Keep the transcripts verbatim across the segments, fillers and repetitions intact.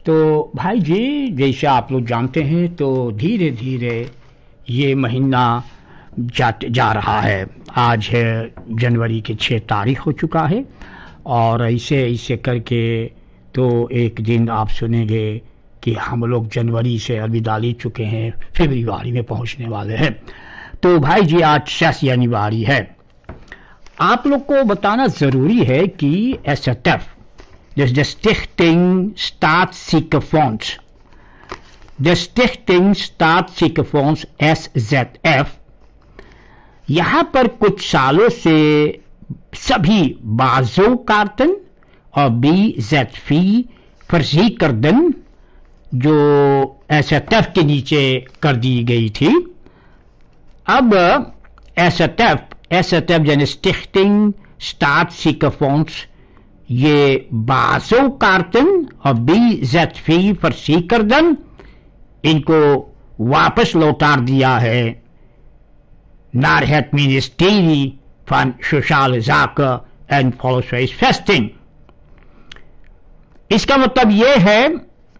तो भाई जी, जैसे आप लोग जानते हैं तो धीरे धीरे ये महीना जा, जा रहा है। आज है जनवरी के छः तारीख हो चुका है और ऐसे ऐसे करके तो एक दिन आप सुनेंगे कि हम लोग जनवरी से अलविदा ले चुके हैं, फरवरी में पहुंचने वाले हैं। तो भाई जी, आज शेष जनवरी है। आप लोग को बताना ज़रूरी है कि एस एट एफ, dus de Stichting Staatsziekenfonds, de Stichting Staatsziekenfonds S Z F, यहाँ पर कुछ सालों से सभी बाज़ोकार्टन और बी जेड फी फर्जीकर्दन जो एस एट एफ के नीचे कर दी गई थी, अब एस एट एफ एस एट एफ यानी स्टिchting Staatsziekenfonds ये बाज़ोकार्टन और बी जेड फी फर्जीकर्दन इनको वापस लौटा दिया है naar het ministerie van Sociale Zaken en Volkshuisvesting। इसका मतलब यह है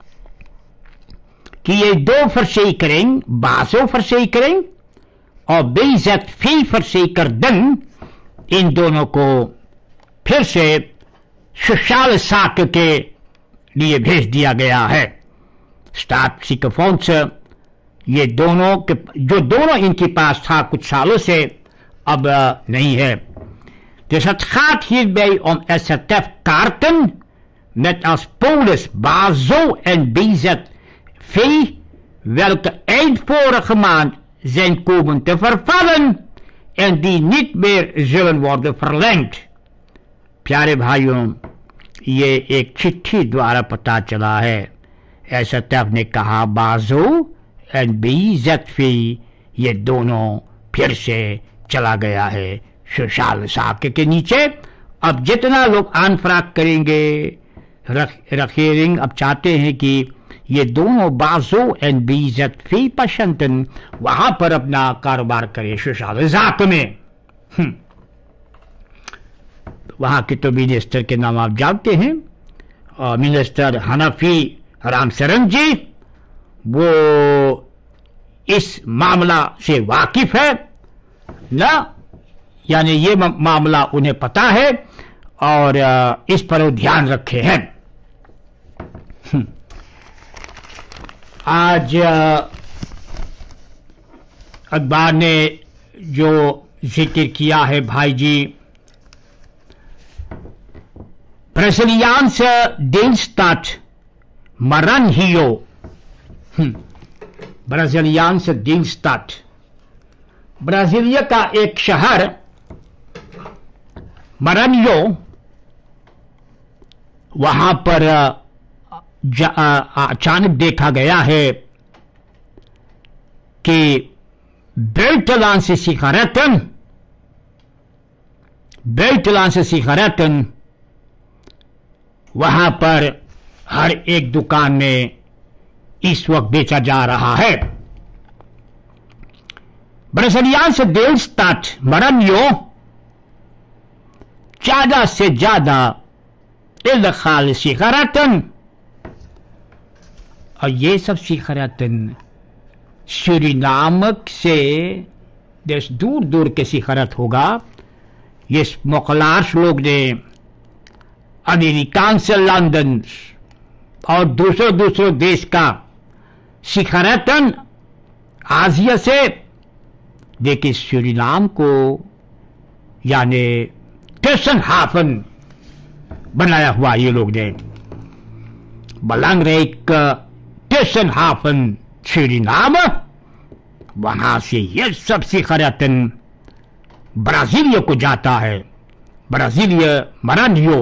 कि ये दो verzekering, बाज़ो-verzekering और बी जेड फी verzekerdin, इन दोनों को फिर से सोशल साक के लिए भेज दिया गया है। Staatsziekenfonds ये दोनों के जो दोनों इनके पास था कुछ सालों से, अब नहीं है। Dus het gaat hierbij om एस एट एफ kaarten met als polis BAZO en B Z V, welke eind vorige maand zijn komen te vervallen en die niet meer zullen worden verlengd। प्यारे भाइयों, ये एक चिट्ठी द्वारा पता चला है। एस एट एफ ने कहा बाज़ो एंड बी जेड फी ये दोनों फिर से चला गया है सोशल साके के नीचे। अब जितना लोग अनफ्राक करेंगे, रखेरिंग अब चाहते हैं कि ये दोनों बाज़ो एंड बी जेड फी पशंतन वहां पर अपना कारोबार करें सोशल साके में। वहां के तो मिनिस्टर के नाम आप जानते हैं, और मिनिस्टर हनफी रामचरण जी, वो इस मामला से वाकिफ है ना, यानी ये मामला उन्हें पता है और इस पर वो ध्यान रखे हैं। आज अखबार ने जो जिक्र किया है भाई जी, Braziliaanse deelstaat Maranhão, ब्राजीलियानसे deelstaat, ब्राजीलिया का एक शहर मरानियो, वहां पर अचानक देखा गया है कि buitenlandse sigaretten, buitenlandse sigaretten वहां पर हर एक दुकान में इस वक्त बेचा जा रहा है। ब्राजीलियानse deelstaat Maranhão ज्यादा से ज्यादा इल्लीगल सिगारेटन, और ये सब सिगारेटन सूरीनाम से देश दूर दूर के सिगारेट होगा। ये स्मगलर्स लोग ने अमेरिकांse लंदन और दूसरे दूसरे देश का सिगारेटन आसिया से देखिए सूरीनाम को यानी टुसनहाफन बनाया हुआ ये लोग ने। belangrijk टुसनहाफन सूरीनाम, वहां से ये सब सिगारेटन ब्राजीलिया को जाता है, ब्राजीलिया मरानियो।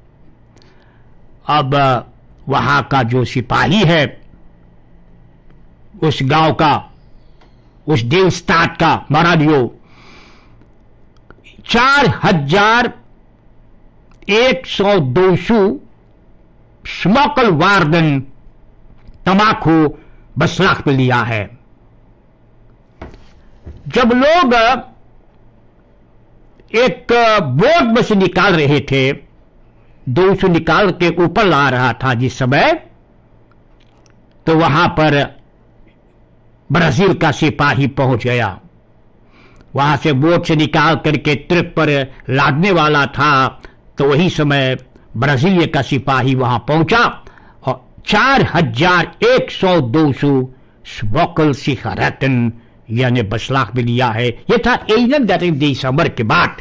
अब वहां का जो सिपाही है उस गांव का, उस deelstaat का मरानियो, चार हजार एक सौ दो सौ स्मोकल वार्डन तमाकू बसराख में लिया है। जब लोग एक बोट में से निकाल रहे थे, दो सौ निकाल के ऊपर ला रहा था जिस समय, तो वहां पर ब्राजील का सिपाही पहुंच गया। वहां से बोट से निकाल करके ट्रक पर लादने वाला था, तो वही समय ब्राजील का सिपाही वहां पहुंचा और चार हजार एक सौ दो सौ स्मोकल सिगारेटन यानी बसलाख भी लिया है। यह था इकतीस दिसंबर के बाद।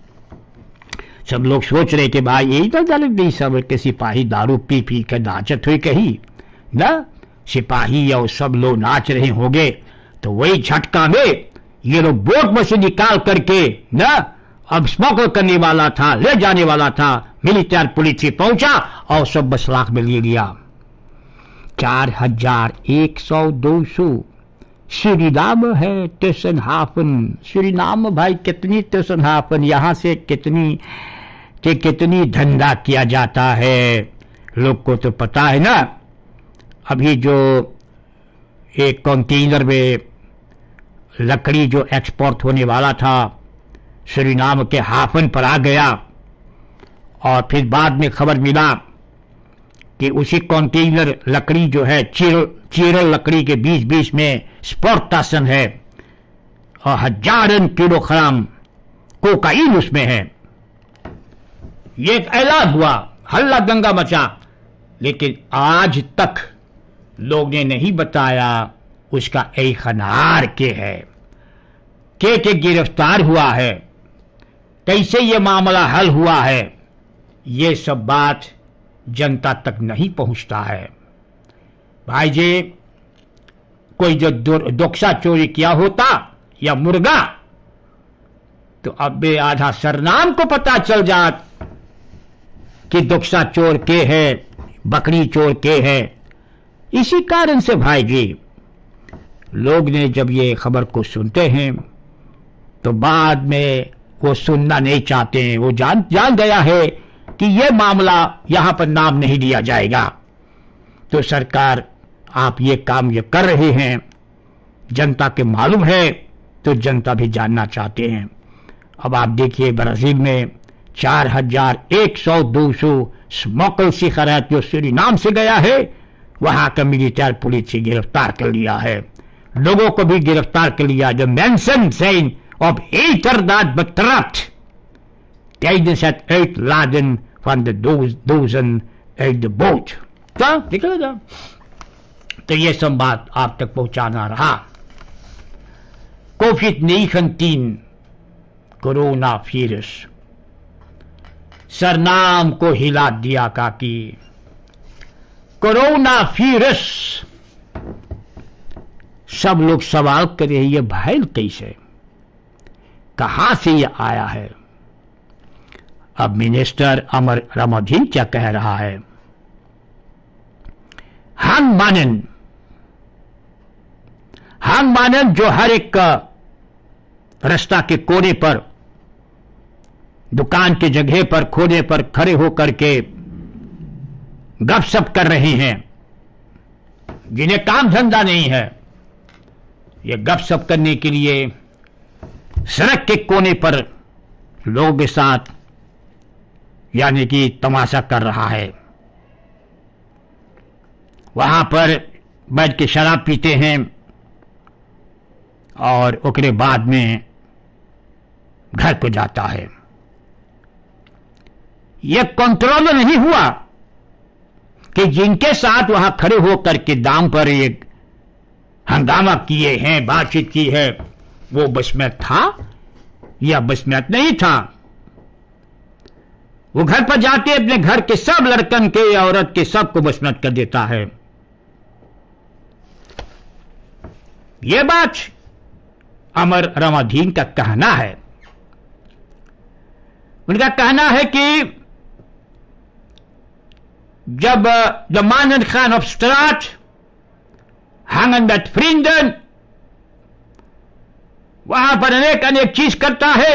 सब लोग सोच रहे थे भाई इकतीस दिसंबर के सिपाही दारू पी पी कर नाचत हुए कहीं ना, सिपाही और सब लोग नाच रहे होंगे, तो वही झटका में ये लोग बोट में से निकाल करके ना अब स्मोकल करने वाला था, ले जाने वाला था। मिलिटर पुलिस पहुंचा और सब बसलाख में ले लिया। चार हजार एक सौ दो सौ सूरीनाम है टेसनहाफन। सूरीनाम भाई कितनी टेसनहाफन, यहां से कितनी कि कितनी धंधा किया जाता है, लोग को तो पता है ना। अभी जो एक कंटेनर में लकड़ी जो एक्सपोर्ट होने वाला था सूरीनाम के हाफन पर आ गया, और फिर बाद में खबर मिला कि उसी कंटेनर लकड़ी जो है चीर चीरल लकड़ी के बीच बीच में स्पोर्टासन है और हजारों किलोग्राम कोकाइन उसमें है। ये एक ऐलान हुआ, हल्ला दंगा मचा, लेकिन आज तक लोग ने नहीं बताया उसका इख्तियार के है, के के गिरफ्तार हुआ है, कैसे ये मामला हल हुआ है। ये सब बात जनता तक नहीं पहुंचता है। भाई जी, कोई जो दोक्सा चोरी किया होता या मुर्गा, तो अब बे आधा सरनाम को पता चल जात कि दोक्सा चोर के है, बकरी चोर के है। इसी कारण से भाई जी लोग ने जब ये खबर को सुनते हैं तो बाद में वो सुनना नहीं चाहते हैं। वो जान जान गया है कि ये मामला यहां पर नाम नहीं लिया जाएगा। तो सरकार आप ये काम ये कर रहे हैं, जनता के मालूम है तो जनता भी जानना चाहते हैं। अब आप देखिए ब्राजील में चार हजार एक सौ दो सौ स्मोकल सिगारेट जो सूरीनाम से गया है, वहां का मिलिटर पुलिस से गिरफ्तार कर लिया है। लोगों को भी गिरफ्तार कर लिया जो मेंशन सेन ऑफ एटरदात betrapt tijdens het uitladen van de dozen uit de boot। क्या निकलेगा? तो ये संवाद आप तक पहुंचाना रहा। Covid nineteen corona virus Suriname को हिला दिया काकी। कोरोना वायरस, सब लोग सवाल कर रहे हैं ये भैल कैसे, कहां से ये आया है। अब मिनिस्टर अमर रमाधीन क्या कह रहा है? हांग मानन हांग मानन जो हर एक रास्ता के कोने पर, दुकान के जगह पर, कोने पर खड़े होकर के गपशप कर रहे हैं, जिन्हें काम धंधा नहीं है, ये गपशप करने के लिए सड़क के कोने पर लोगों के साथ यानी कि तमाशा कर रहा है। वहां पर बैठ के शराब पीते हैं और उसके बाद में घर को जाता है। यह कंट्रोल नहीं हुआ कि जिनके साथ वहां खड़े होकर के दाम पर एक हंगामा किए हैं, बातचीत की है, वो बसमत था या बसमत नहीं था। वो घर पर जाके अपने घर के सब लड़कन के या औरत के सबको बसमत कर देता है। यह बात अमर रमाधीन का कहना है। उनका कहना है कि जब द mannen gaan op straat, hangen met vrienden, वहां पर अनेक अनेक चीज करता है।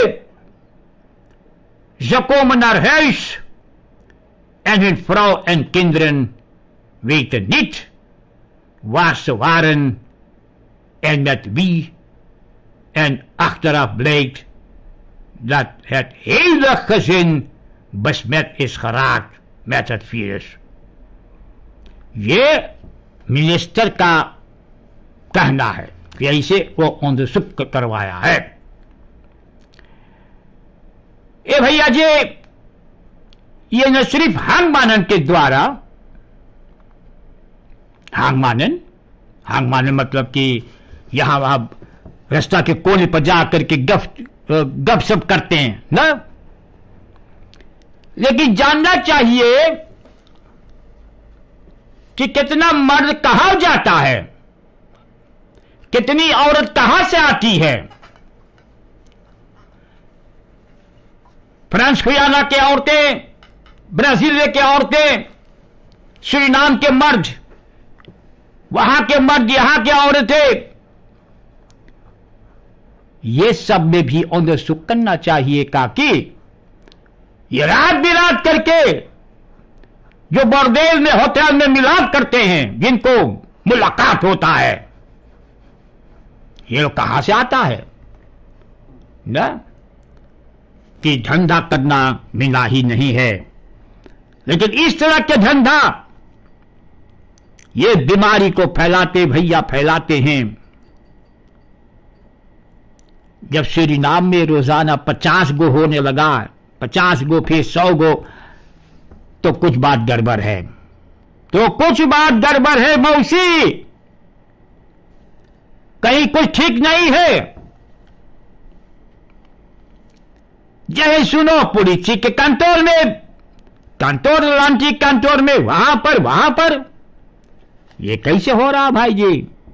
Ze komen naar huis en hun vrouw en kinderen weten niet waar ze waren en met wie, en achteraf blijkt dat het hele gezin besmet is geraakt met het virus। ये minister का कहना है कि ऐसे वो अंधसुख करवाया है। ए भैया जी, ये न सिर्फ हांगमानन के द्वारा, हांगमानन हांगमानन मतलब कि यहां वहां रास्ता के कोने पर जाकर के गप गप सप करते हैं ना, लेकिन जानना चाहिए कि कितना मर्द कहां जाता है, कितनी औरत कहां से आती है। फ्रांस गुयाना के औरतें, ब्राजील के औरतें, सूरीनाम के मर्द, वहां के मर्द, यहां के औरतें, ये सब में भी अंधसुख करना चाहिए काकि ये रात बिरात करके जो बर्देल में, होटल में मिलाप करते हैं, जिनको मुलाकात होता है, ये लोग कहां से आता है ना, कि धंधा करना मिला ही नहीं है। लेकिन इस तरह के धंधा ये बीमारी को फैलाते भैया फैलाते हैं। जब सूरीनाम में रोजाना पचास गो होने लगा, पचास गो फिर सौ गो, तो कुछ बात गड़बड़ है, तो कुछ बात गड़बड़ है मौसी, कहीं कुछ ठीक नहीं है। जय सुनो पुलिस के कंट्रोल में, कंट्रोल लांटी कंट्रोल में, वहां पर वहां पर ये कैसे हो रहा भाई जी।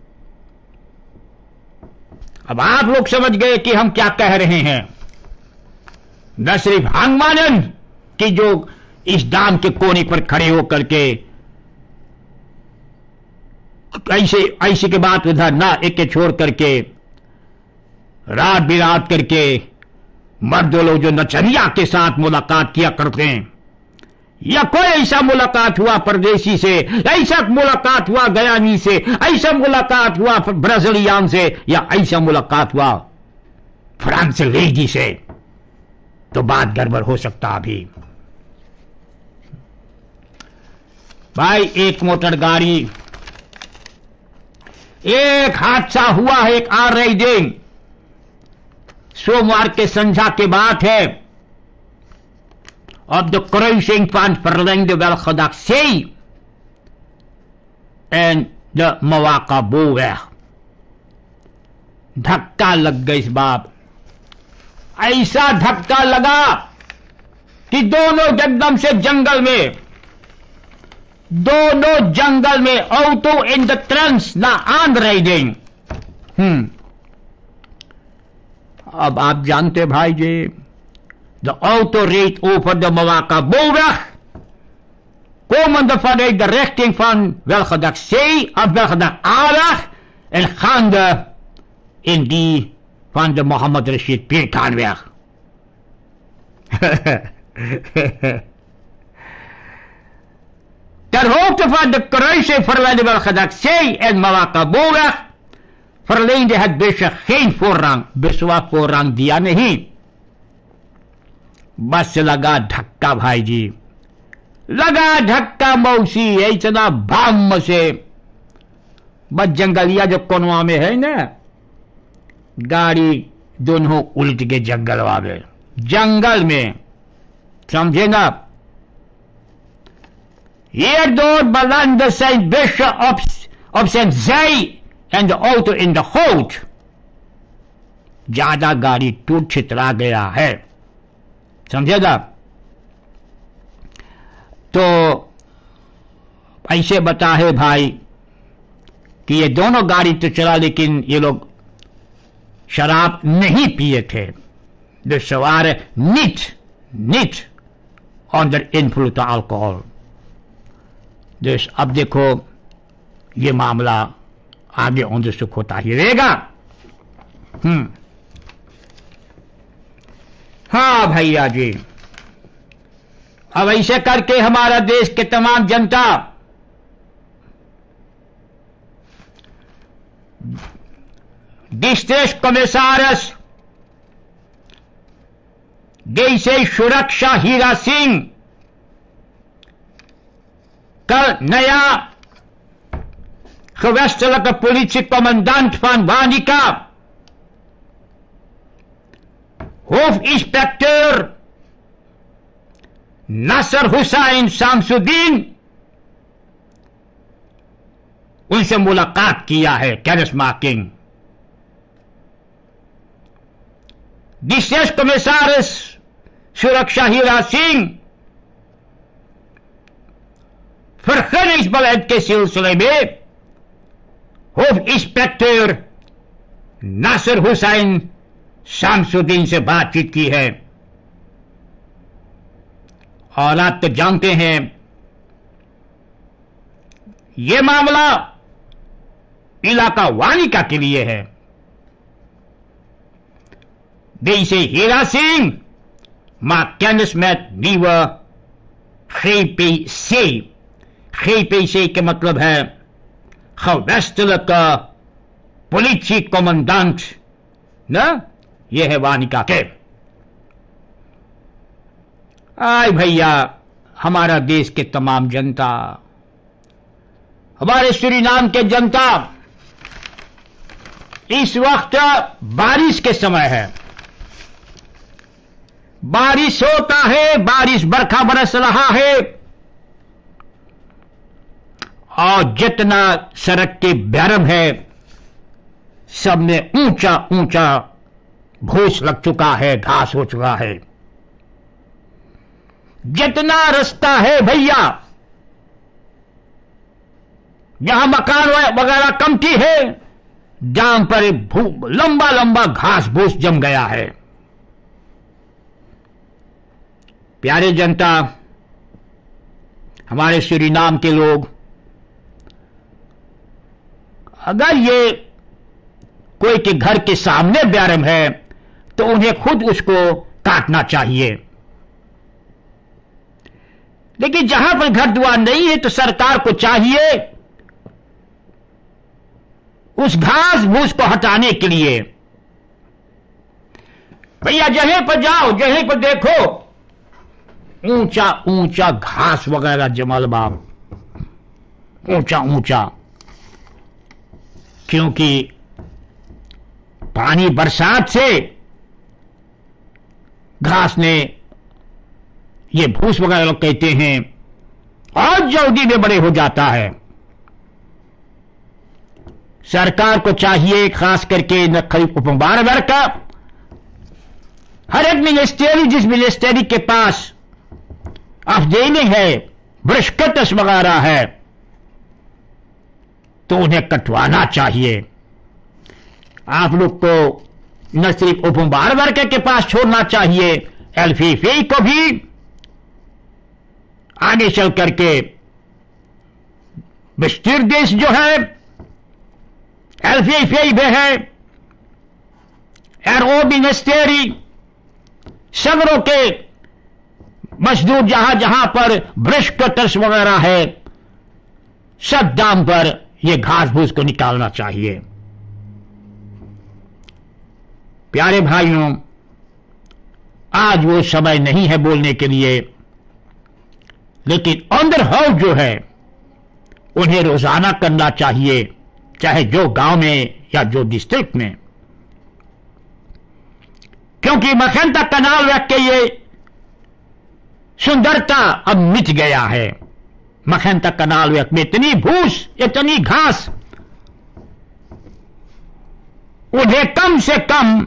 अब आप लोग समझ गए कि हम क्या कह रहे हैं। न सिर्फ हांगमानन की जो इस डाम के कोने पर खड़े होकर के ऐसे ऐसे के बात उधर ना एक के छोड़ करके रात बिरात करके मर्द लोग जो नचनिया के साथ मुलाकात किया करते हैं, या कोई ऐसा मुलाकात हुआ परदेसी से, ऐसा मुलाकात हुआ गयानी से, ऐसा मुलाकात हुआ ब्राजीलियन से, या ऐसा मुलाकात हुआ फ्रांस लेगी से, तो बात गड़बड़ हो सकता अभी। भाई एक मोटर गाड़ी, एक हादसा हुआ है, एक आ रही दिन, सोमवार के संध्या के बात है, of the cruising van Verlengde Welgedacht-Zee en de Mawakaboeweg। धक्का लग गई इस बाप, ऐसा धक्का लगा कि दोनों एकदम से जंगल में, दोनों जंगल में auto in the trans na aanrijding। हम्म अब आप जानते भाई जी, de auto reed over de Mawakaboeweg, komende vanuit de richting van Welgedacht-Zee of Welgedacht-Aweg en gaande in die van de Mohammed Rashid Pierkaanweg। Ter hoogte van de kruising van Welgedacht-Zee en Mawakaboeweg verleende het busje geen voorrang, buswa voorrang दिया नहीं। बस लगा धक्का भाई जी, लगा धक्का मौसी, इतना भाम से। बस जंगलिया जो कोनवा में है ना, गाड़ी दोनों उल्ट के जंगल वाले जंगल में, समझे ना। Hierdoor belandde zijn busje op, op zijn zij en de auto in de goot। ज्यादा गाड़ी टूट छितरा गया है, समझेगा। तो ऐसे बता है भाई कि ये दोनों गाड़ी तो चला, लेकिन ये लोग शराब नहीं पिए थे। Dus ze waren niet, niet onder invloed van alcohol। dus अब देखो ये मामला आगे onderzoek होता ही रहेगा। हम्म हाँ भैया जी, अब ऐसे करके हमारा देश के तमाम जनता डिस्ट्रिक्ट कमिश्नर्स जैसे सुरक्षा हीरा सिंह कल नया gewestelijke politiecommandant van Wanica, hoofdinspecteur Nasser Hussain Samsudin उनसे मुलाकात किया है, कैरिस्माकिंग। विशेष कमिश्नर सुरक्षा हीरा सिंह फरखन इस्बलैद के सिलसिले में होम इंस्पेक्टर नासिर हुसैन शामसुद्दीन से बातचीत की है। और आप तो जानते हैं यह मामला इलाका वानिका के लिए है। Deze herassing maakt kennis met nieuwe G P C. G P C के मतलब है gewestelijke politiecommandant, ना? यह है वानिका के। आय भैया, हमारा देश के तमाम जनता, हमारे सूरीनाम के जनता, इस वक्त बारिश के समय है। बारिश होता है, बारिश बरखा बरस रहा है, और जितना सड़क के बैरम है सब में ऊंचा ऊंचा भूस लग चुका है, घास हो चुका है। जितना रास्ता है भैया, जहां मकान वगैरह कमती है, जहां पर लंबा लंबा घास भूस जम गया है। प्यारे जनता, हमारे सूरीनाम के लोग, अगर ये कोई के घर के सामने बैरम है तो उन्हें खुद उसको काटना चाहिए। लेकिन जहां पर घर द्वार नहीं है तो सरकार को चाहिए उस घास भूस को हटाने के लिए, भैया जहीं पर जाओ, जहीं पर देखो, ऊंचा ऊंचा घास वगैरह जमल बाब, ऊंचा ऊंचा, क्योंकि पानी बरसात से घास ने, ये भूस वगैरह लोग कहते हैं, और जल्दी में बड़े हो जाता है। सरकार को चाहिए, खास करके नखरी उपबार वर्ग का, हर एक मिनिस्ट्री, जिस मिनिस्ट्री के पास अफजेली है, ब्रशकटस वगैरह है, तो उन्हें कटवाना चाहिए। आप लोग को न सिर्फ उपबार वर्ग के पास छोड़ना चाहिए, एलफीफी को भी आगे चल करके बस्तीर देश जो है एलफीफी भी है, एरो मिनिस्ट्री, सगरों के मजदूर जहां जहां पर ब्रश कटर्स वगैरह है, सब दाम पर यह घास भूस को निकालना चाहिए। प्यारे भाइयों, आज वो समय नहीं है बोलने के लिए, लेकिन अंडर हाउस जो है उन्हें रोजाना करना चाहिए, चाहे जो गांव में या जो डिस्ट्रिक्ट में, क्योंकि मखंता कनाल रख के ये सुंदरता अब मिट गया है। मखंता कनाल में इतनी भूस, इतनी घास, उन्हें कम से कम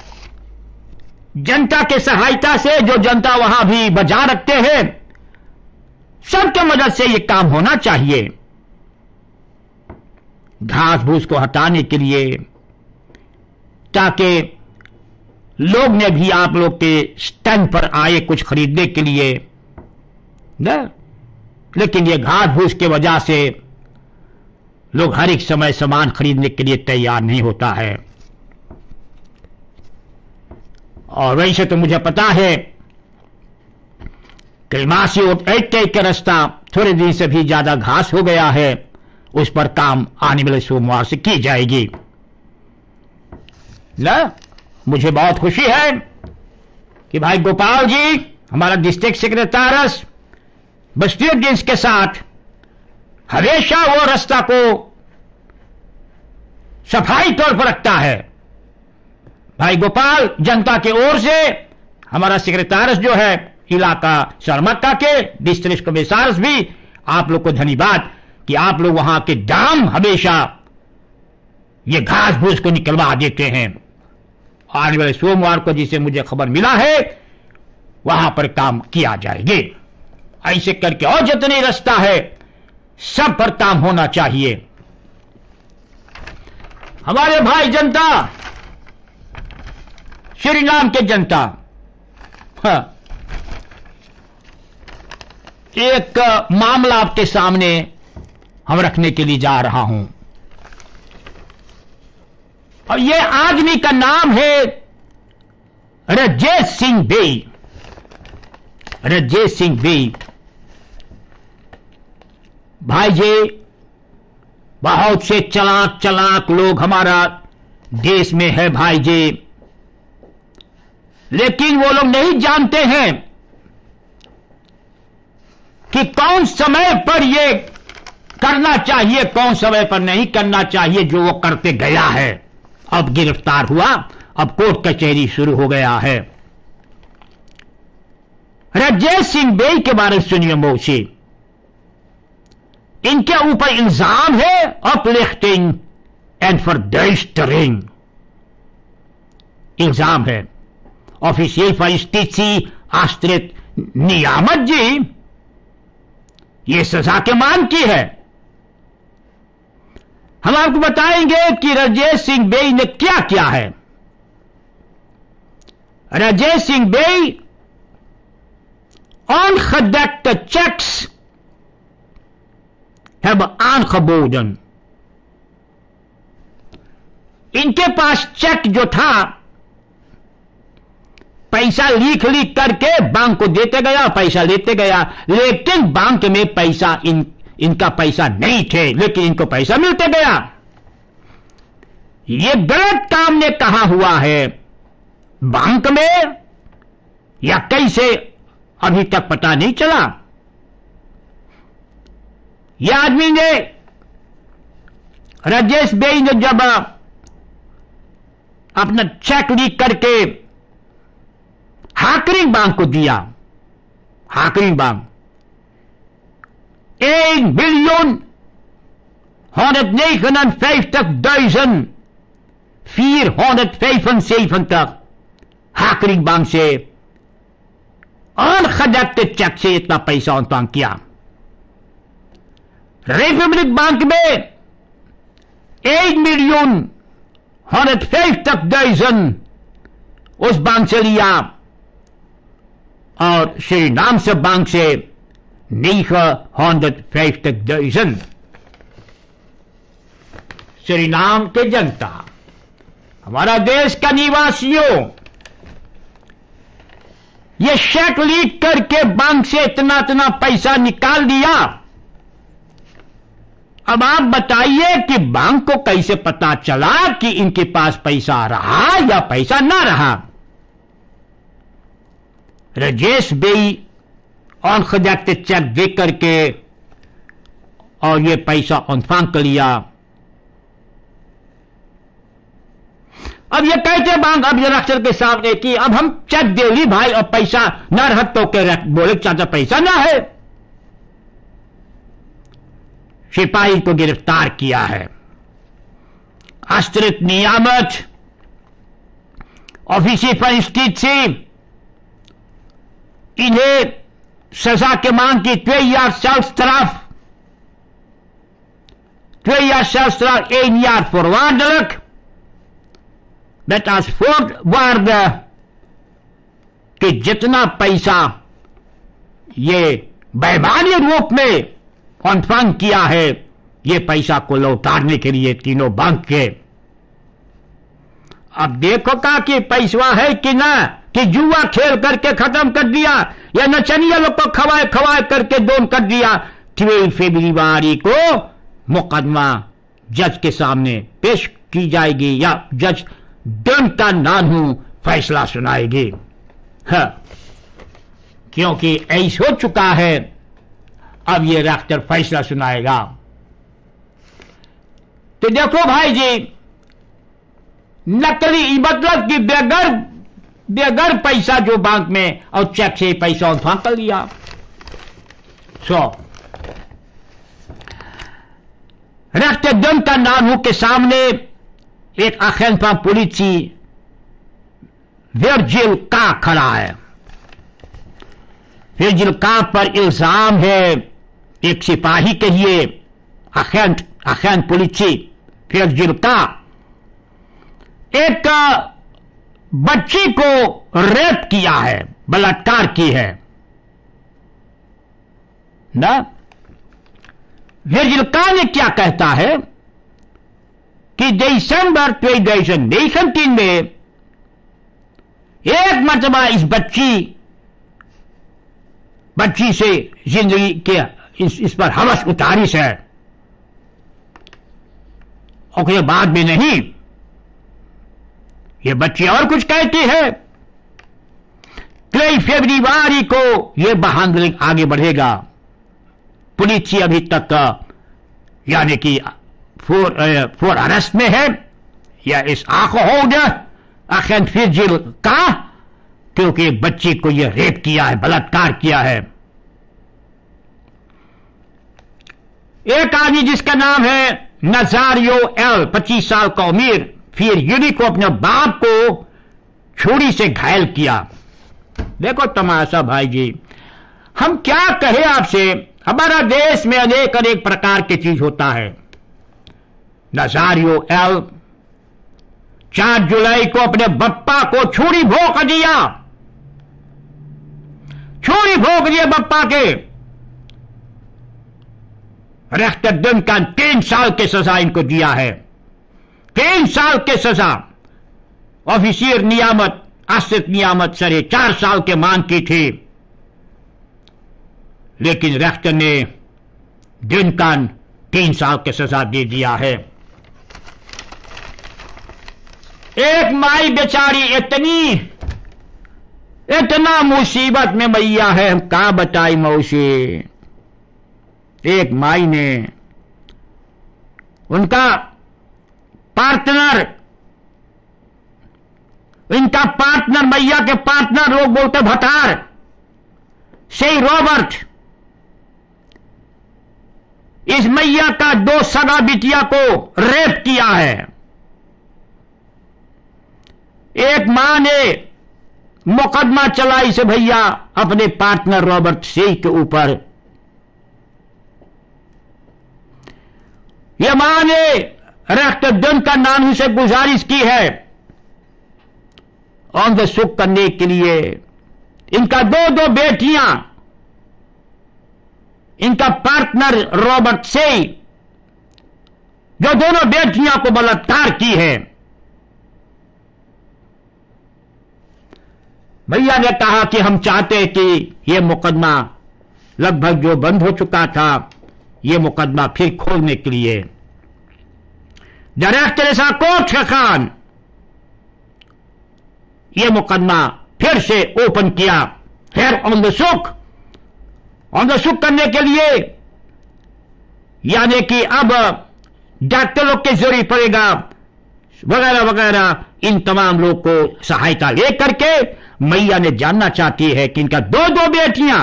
जनता के सहायता से, जो जनता वहां भी बजा रखते हैं, सबके मदद से यह काम होना चाहिए। घास भूस को हटाने के लिए, ताकि लोग ने भी आप लोग के स्टैंड पर आए कुछ खरीदने के लिए ना। लेकिन ये घास भूस के वजह से लोग हर एक समय सामान खरीदने के लिए तैयार नहीं होता है। और वैसे तो मुझे पता है कि मासी और एक एक का रास्ता थोड़े दिन से भी ज्यादा घास हो गया है, उस पर काम आने वाले सोमवार से की जाएगी ना। मुझे बहुत खुशी है कि भाई गोपाल जी, हमारा डिस्ट्रिक्ट सेक्रेटरी बस्तीर के साथ हमेशा वो रास्ता को सफाई तौर पर रखता है। भाई गोपाल, जनता की ओर से हमारा सेक्रेटरीज जो है इलाका सरमक्का के डिस्ट्रिक्ट कमिश्नर्स भी आप लोग को धन्यवाद कि आप लोग वहां के दाम हमेशा ये घास फूस को निकलवा देते हैं। आने वाले सोमवार को जिसे मुझे खबर मिला है वहां पर काम किया जाएगी। ऐसे करके और जितने रास्ता है सब पर काम होना चाहिए। हमारे भाई जनता, श्री राम के जनता, हाँ, एक मामला आपके सामने हम रखने के लिए जा रहा हूं और ये आदमी का नाम है राजेश सिंह बेई। राजेश सिंह बेई भाई जी, बहुत से चालाक चालाक लोग हमारा देश में है भाई जी, लेकिन वो लोग नहीं जानते हैं कि कौन समय पर ये करना चाहिए, कौन समय पर नहीं करना चाहिए। जो वो करते गया है, अब गिरफ्तार हुआ, अब कोर्ट कचहरी शुरू हो गया है। राजेश सिंह बेई के बारे में सुनिए मौसी। इनके ऊपर इल्जाम है अपलिफ्टिंग एंड फर्डर्स्टरिंग, इल्जाम है। ऑफिशियल फॉर जस्टिस आश्रित नियामत जी ये सजा के मान की है। हम आपको बताएंगे कि राजेश सिंह बेई ने क्या किया है। राजेश सिंह बेई ongedekte checks hebben aangeboden। इनके पास चेक जो था पैसा लिख लिख करके बैंक को देते गया, पैसा लेते गया, लेकिन बैंक में पैसा इन इनका पैसा नहीं थे, लेकिन इनको पैसा मिलते गया। ये गलत काम ने कहा हुआ है बैंक में या कैसे अभी तक पता नहीं चला। यह आदमी ने, राजेश बेई ने जब अपना चेक लीक करके हाकरिंग बैंक को दिया, Hakrin bank één miljoen honderdnegenenvijftigduizend vierhonderdvijfenzeventig Hakrin bank से अनखदकते चेक से इतना पैसा उन्तान किया। रिपब्लिक बैंक में एक मिलियन honderdvijftigduizend उस बैंक से लिया और श्री नाम से बैंक से negenhonderdvijftigduizend। श्री नाम के जनता, हमारा देश का निवासियों, ये चेक लीक करके बैंक से इतना इतना पैसा निकाल दिया। अब आप बताइए कि बैंक को कैसे पता चला कि इनके पास पैसा रहा या पैसा ना रहा। राजेश बेई अनखदकते चेक दे करके और ये पैसा अनफांग कर लिया। अब ये कहते बैंक अब रक्षक के सामने कि अब हम चेक दे ली भाई और पैसा ना रह तो के बोले चाचा पैसा ना है। सिपाही को गिरफ्तार किया है। आश्रित नियामत ऑफिसर पर स्थित से इन्हें सजा के मांग की twee jaar celstraf, twee jaar celstraf, één jaar voorwaardelijk, met als voorwaarde कि जितना पैसा ये बेईमानी रूप में कॉन्फर्म किया है, ये पैसा को लौटाने के लिए तीनों बैंक के। अब देखो का कि पैसा है कि ना, कि जुआ खेल करके खत्म कर दिया या नचनिया लोग को खवाए खवाए करके दोन कर दिया। ट्वेल्व फरवरी को मुकदमा जज के सामने पेश की जाएगी या जज डन का नानू फैसला सुनाएगी। हाँ, क्योंकि ऐसा हो चुका है, अब ये रखकर फैसला सुनाएगा। तो देखो भाई जी, नकली, मतलब कि बेगर बेगर पैसा जो बैंक में और चेक से पैसा उठा कर लिया। सो Rechterdun kan naam के सामने एक agent van politie वर्जिल का खड़ा है। वर्जिल का पर इल्जाम है, एक सिपाही कहिए, agent agent politie वर्जिल का एक बच्ची को रेप किया है, बलात्कार की है ना। वर्जिल का ने क्या कहता है कि दिसंबर दो हज़ार उन्नीस में एक मरतबा इस बच्ची बच्ची से जिंदगी के इस, इस पर हवस उतारी है, और के बाद में नहीं। ये बच्ची और कुछ कहती है। कई फरवरी को यह बहादुरी आगे बढ़ेगा। पुलिस अभी तक यानी कि फोर फोर अरेस्ट में है, या इस आंखों अखंड फिजिल का, क्योंकि बच्ची को यह रेप किया है, बलात्कार किया है। एक आदमी जिसका नाम है नजारियो एल, पच्चीस साल का उम्र, फिर यूनी को अपने बाप को छुरी से घायल किया। देखो तमाशा भाई जी, हम क्या कहें आपसे, हमारा देश में अनेक अनेक प्रकार की चीज होता है। नजारियो एल चार जुलाई को अपने बप्पा को छुरी भोंक दिया, छुरी भोंक दिया बप्पा के। रेख्तरदन का तीन साल की सजा इनको दिया है, तीन साल की सजा। ऑफिसियर नियामत आसिफ नियामत सरे चार साल के मांग की थी, लेकिन रेख्तर ने दिन का तीन साल की सजा दे दिया है। एक माई बेचारी इतनी इतना मुसीबत में मैया है, हम कहां बताई मौसी। एक माई ने उनका पार्टनर इनका पार्टनर मैया के पार्टनर लोग बोलते भटार से रॉबर्ट, इस मैया का दो सगा बिटिया को रेप किया है। एक मां ने मुकदमा चलाई से भैया अपने पार्टनर रॉबर्ट से के ऊपर। यह मां ने रेख्तरदन का नाम से गुजारिश की है ऑन द सुख करने के लिए। इनका दो दो बेटियां, इनका पार्टनर रॉबर्ट से जो दोनों बेटियां को बलात्कार की है। भैया ने कहा कि हम चाहते हैं कि यह मुकदमा लगभग जो बंद हो चुका था, यह मुकदमा फिर खोलने के लिए डायरेक्टर ऐसा कोच खान यह मुकदमा फिर से ओपन किया, फिर ऑन द सुख ऑन द सुख करने के लिए, यानी कि अब डॉक्टरों की जरूरत पड़ेगा वगैरह वगैरह। इन तमाम लोग को सहायता लेकर के मैया ने जानना चाहती है कि इनका दो दो बेटियां,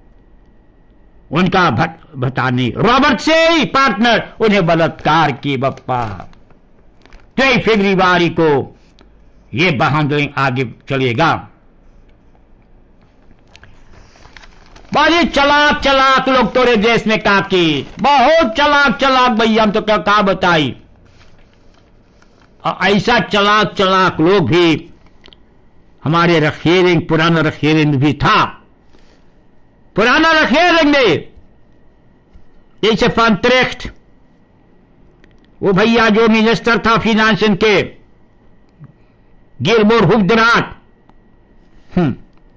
उनका भट भटानी रॉबर्ट से ही पार्टनर उन्हें बलात्कार की बप्पा। तेईस फरवरी को यह बहादुरी आगे चलेगा। बड़ी चलाक चलाक लोग तोरे देश में काकी, बहुत चलाक चलाक भैया, हम तो क्या कहा बताई। और ऐसा चलाक चलाक लोग भी हमारे रखेरिंग, पुराना रखेरिंग भी था। पुराना रखेरिंग में जैसे फंत्रेख्ट, वो भैया जो मिनिस्टर था फिनांस के, गिलमोर हुक्दराट, हम्म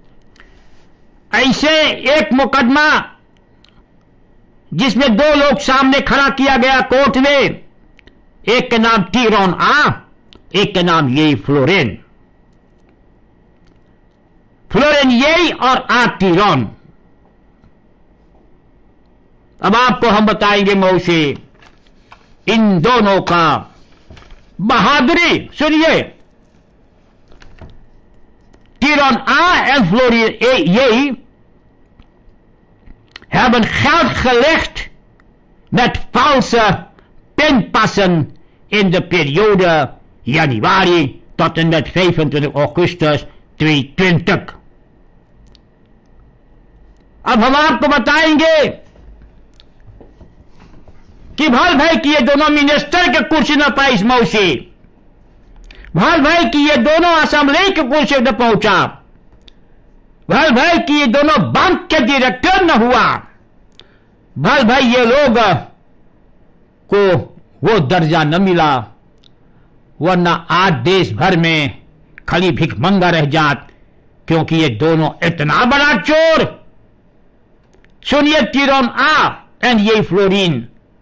ऐसे एक मुकदमा जिसमें दो लोग सामने खड़ा किया गया कोर्ट में, एक का नाम टीरोन आ, एक का नाम ये फ्लोरेन फ्लोरेन ये और आ टीरोन। अब आपको हम बताएंगे मौसी इन दोनों का बहादुरी सुनिए, Tiran A en Florin J hebben geld gelegd met valse pinpassen in de periode januari tot en met vijfentwintig augustus tweeduizend twintig. अब हम आपको बताएंगे कि भाल भाई की ये दोनों मिनिस्टर के कुर्सी न पाई इस मौसी, भाल भाई की ये दोनों असेंबली के कुर्सी न पहुंचा, भाल भाई की ये दोनों बैंक के डायरेक्टर न हुआ, भाल भाई ये लोग को वो दर्जा न मिला, वरना आज देश भर में खाली भिखमंगा रह जात, क्योंकि ये दोनों इतना बड़ा चोर। सुनिए टीरन आ एंड ये फ्लोरिन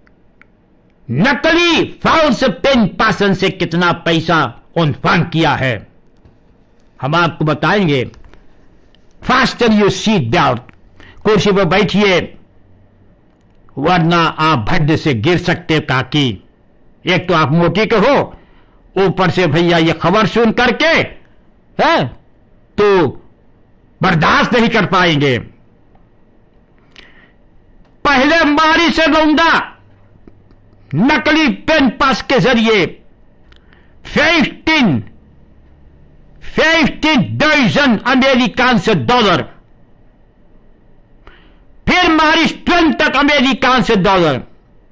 नकली फॉल्स पेन पासन से कितना पैसा उन्फान किया है, हम आपको बताएंगे। फास्टन यू सीट बेल्ट, कुर्सी पर बैठिए वरना आप भड्ड से गिर सकते काकी। एक तो आप मोटी के हो, ऊपर से भैया ये खबर सुन करके है तो बर्दाश्त नहीं कर पाएंगे। पहले मारी से लौंडा नकली पेन पास के जरिए फिफ्टीन फिफ्टी डजन अमेरिकन से डॉलर, फिर मारी ट्वेंटी तक अमेरिकन से डॉलर,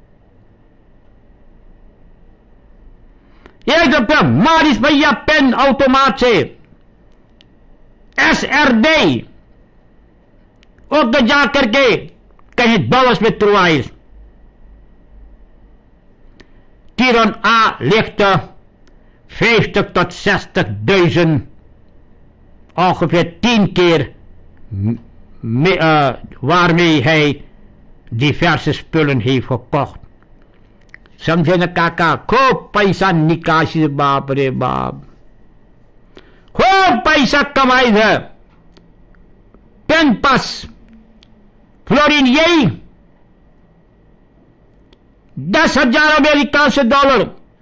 एक रुपया मारिस भैया पेन ऑटोमाट से एस एर डी और जा करके कहीं दौलत में तुरवाइस। Tiran A legde vijftig tot zestig duizend, ongeveer tien keer me, uh, waarmee hij diverse spullen heeft gekocht. समझे न काका, खूब पैसा निकासी, बाप रे बाप, खूब पैसा कमाई है। पेन पास फ्लोरिन यही दस हजार अमेरिका से डॉलर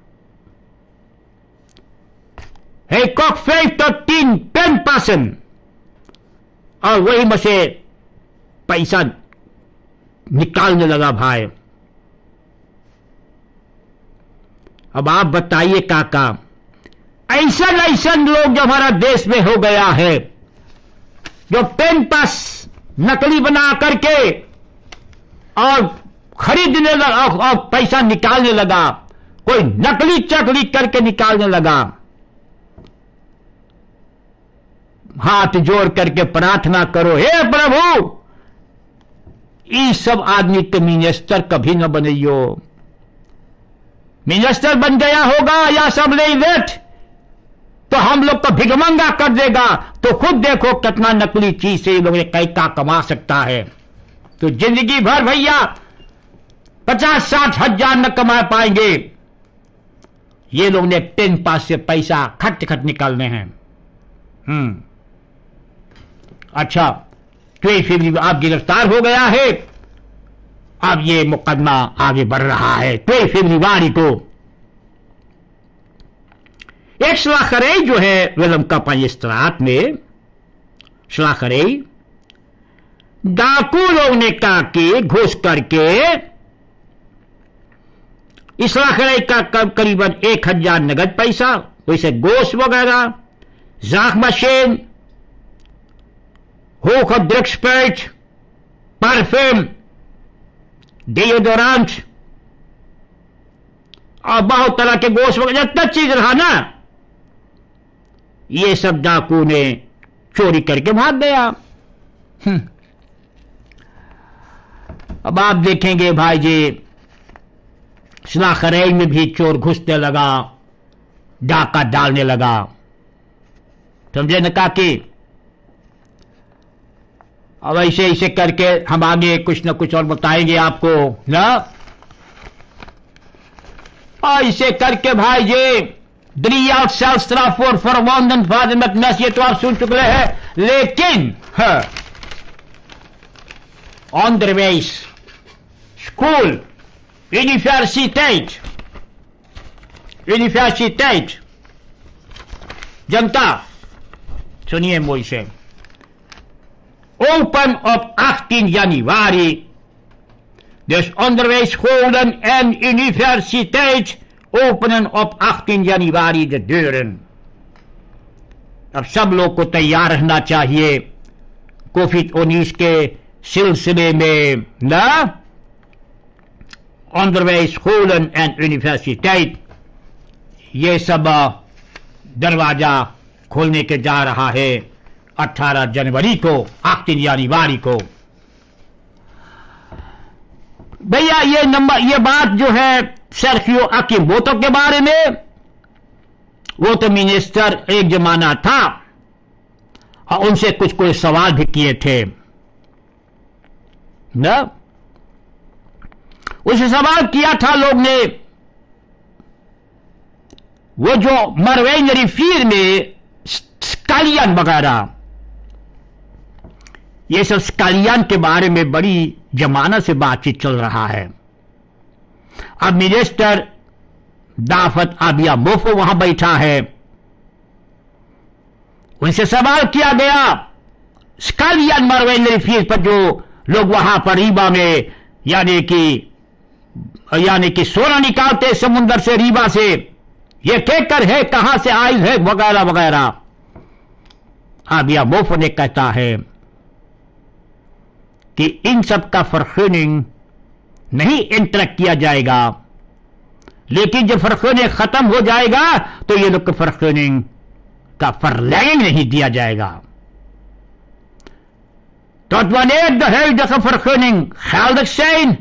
है, कॉक फाइव तो तीन पेन पासन, और वही में से पैसा निकालने लगा भाई। अब आप बताइए काका, ऐसा ऐसा लोग जो हमारा देश में हो गया है, जो पेन पास नकली बना करके और खरीदने लगा और पैसा निकालने लगा, कोई नकली चकली करके निकालने लगा। हाथ जोड़ करके प्रार्थना करो, हे प्रभु ये सब आदमी के मिनिस्टर कभी न बनियो। मिनिस्टर बन गया होगा या सब ले लेट तो हम लोग को भिगमंगा कर देगा, तो खुद देखो कितना नकली चीज से ये लोग कई का कमा सकता है। तो जिंदगी भर भैया पचास साठ हजार न कमा पाएंगे। ये लोग ने पेन पास से पैसा खट खट निकालने हैं। हम्म अच्छा, ट्वेल्व फरवरी आप गिरफ्तार हो गया है, अब ये मुकदमा आगे बढ़ रहा है। ट्वेल्व फरवरी को एक स्लाखरे जो है विलम का पंजस्त्रात में स्लाखरे डाकू लोग ने कहा कि घुस करके इस लाखरे का करीबन एक हजार नगद पैसा, वैसे गोश्त वगैरह, जाक मशीन, होख ड्रग्सपेट, परफ्यूम, डिओडोरेंट और बहुत तरह के गोश्त वगैरह जितना चीज रहा ना, ये सब डाकू ने चोरी करके भाग गया। अब आप देखेंगे भाई जी, स्लाखरेल में भी चोर घुसने लगा, डाका डालने लगा। समझे न काकी? अब ऐसे ऐसे करके हम आगे कुछ न कुछ और बताएंगे आपको ना। ऐसे करके भाई जी दरिया सेल्स्ट्राफोर फॉरवांडन फादर में ये तो आप सुन चुके हैं, लेकिन onderwijs, school, universiteit, Universiteit. जनता, सुनिए मुझसे, open op achttien januari. Dus onderwijsscholen en universiteit openen op achttien januari de deuren. अब सब लोग को तैयार रहना चाहिए कोविड उन्नीस के सिलसिले में ना onderwijsscholen en universiteit ये सब दरवाजा खोलने के जा रहा है अठारह जनवरी को, achttien januari को। भैया ये नंबर ये बात जो है सर्खियो अकीमोतो के बारे में, वो तो मिनिस्टर एक जमाना था और उनसे कुछ कोई सवाल भी किए थे ना। उसे सवाल किया था लोग ने, वो जो मरवेंजरी फीर में स्कालियन वगैरह, ये सब स्कालियन के बारे में बड़ी जमाना से बातचीत चल रहा है। अब मिनिस्टर दाफत आबिया मोफो वहां बैठा है, उनसे सवाल किया गया स्कालियन मरवेंजरी फीर पर जो लोग वहां पर रीबा में यानी कि यानी कि सोना निकालते समुंदर से, रीबा से, ये केकर है, कहां से आई है, वगैरह वगैरह। आबिया मोफो ने कहता है कि इन सब का फरखनिंग नहीं इंटरेक्ट किया जाएगा, लेकिन जब फरखनिंग खत्म हो जाएगा तो ये लोग फरखनिंग का फरलैंग नहीं दिया जाएगा। Tot wanneer de huidige vergunning geldig zijn,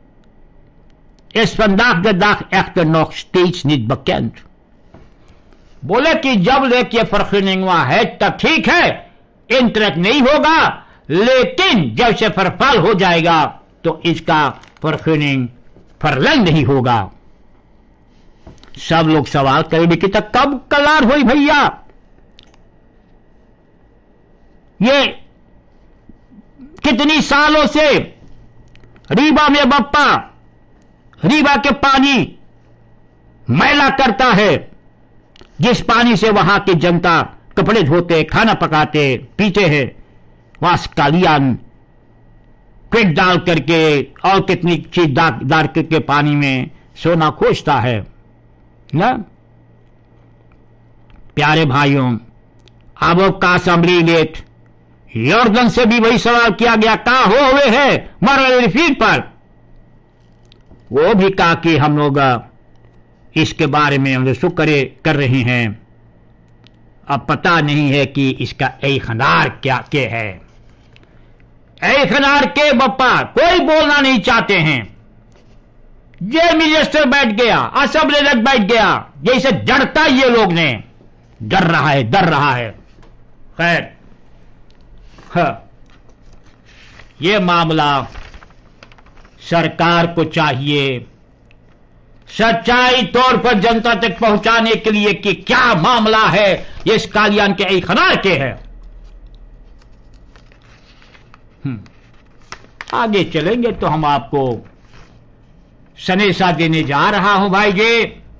is vandaag de dag echter nog steeds niet bekend. बोले कि जब लेके ये फरखनिंग वहां है तब ठीक है, इंटरेक्ट नहीं होगा, लेकिन जब से फरफल हो जाएगा तो इसका फरखनिंग फरलंग नहीं होगा। सब लोग सवाल करेंगे कि तक कब कलार हुई भैया, ये कितनी सालों से रीबा में बप्पा रीबा के पानी मैला करता है, जिस पानी से वहां की जनता कपड़े धोते, खाना पकाते, पीते हैं, वहां स्कालियन क्विक डाल करके और कितनी चीज डाल करके पानी में सोना खोजता है ना। प्यारे भाइयों, अब का सम्रीलेट यॉर्दन से भी वही सवाल किया गया, कहां हो हुए हैं मरवेंजरी फीर पर। वो भी कहा कि हम लोग इसके बारे में हम लोग शुक्र कर रहे हैं, अब पता नहीं है कि इसका ऐखनार क्या के है। ऐखनार के बप्पा कोई बोलना नहीं चाहते हैं। ये मिनिस्टर बैठ गया, असेंबली लग बैठ गया, जैसे डरता ये लोग ने, डर रहा है डर रहा है। खैर हाँ, ये मामला सरकार को चाहिए सच्चाई तौर पर जनता तक पहुंचाने के लिए कि क्या मामला है, ये स्कालियन के ऐखनार के है। आगे चलेंगे तो हम आपको सनेसा देने जा रहा हूं भाई जी।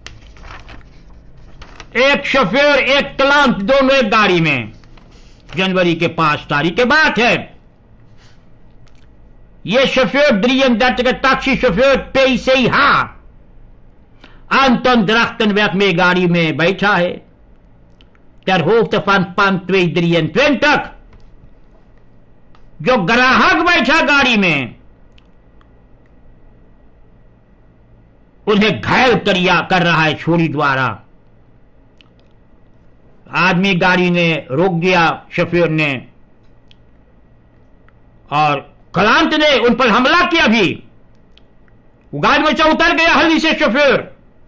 एक शोफेर एक क्लांत दोनों एक गाड़ी में, जनवरी के पांच तारीख के बात है। ये शोफेर drieëndertig टैक्सी शोफेर पैसे हा Anton Drachtenberg में गाड़ी में बैठा है, ter hoogte van pand twee drieëntwintig। जो ग्राहक बैठा गाड़ी में, उन्हें घायल करिया कर रहा है छुरी द्वारा। आदमी गाड़ी ने रोक दिया शोफेर ने, और क्लांत ने उन पर हमला किया भी। गाड़ी में से उतर गया हल्दी से शोफेर,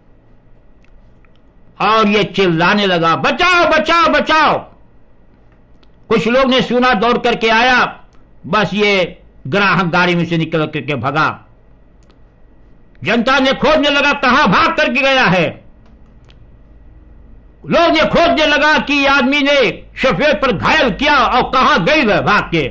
और ये चिल्लाने लगा, बचाओ बचाओ बचाओ। कुछ लोग ने सुना, दौड़ करके आया, बस ये ग्राहक गाड़ी में से निकल करके भगा। जनता ने खोजने लगा कहां भाग करके गया है। लोग ने खोजने लगा कि आदमी ने शोफेर पर घायल किया और कहां गई वह भाग के।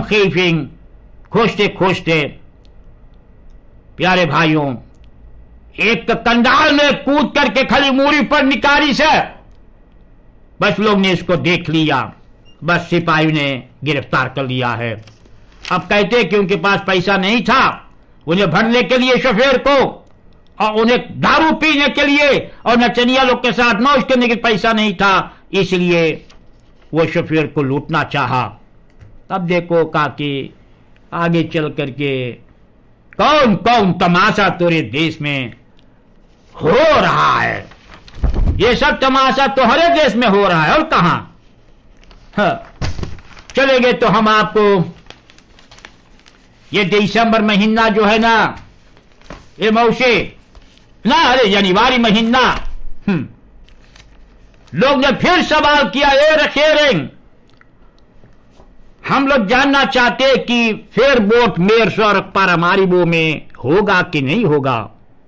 omgeving खोजते खोजते प्यारे भाइयों एक कंडाल में कूद करके खाली मूरी पर निकारी से बस लोग ने इसको देख लिया, बस सिपाही ने गिरफ्तार कर लिया है। अब कहते कि उनके पास पैसा नहीं था उन्हें भरने के लिए शोफेर को, और उन्हें दारू पीने के लिए और नचनिया लोग के साथ मौज करने के पैसा नहीं था, इसलिए वो शोफेर को लूटना चाहा। अब देखो काकी आगे चल करके कौन कौन तमाशा तेरे देश में हो रहा है। ये सब तमाशा तो हर देश में हो रहा है, और कहां हाँ। चलेंगे तो हम आपको ये दिसंबर महीना जो है ना, ये मौसे ना, अरे जनवरी महीना, लोग ने फिर सवाल किया, ए रखेरेंग हम लोग जानना चाहते कि फिर वोट मेर्स और पारामारिबो में होगा कि नहीं होगा।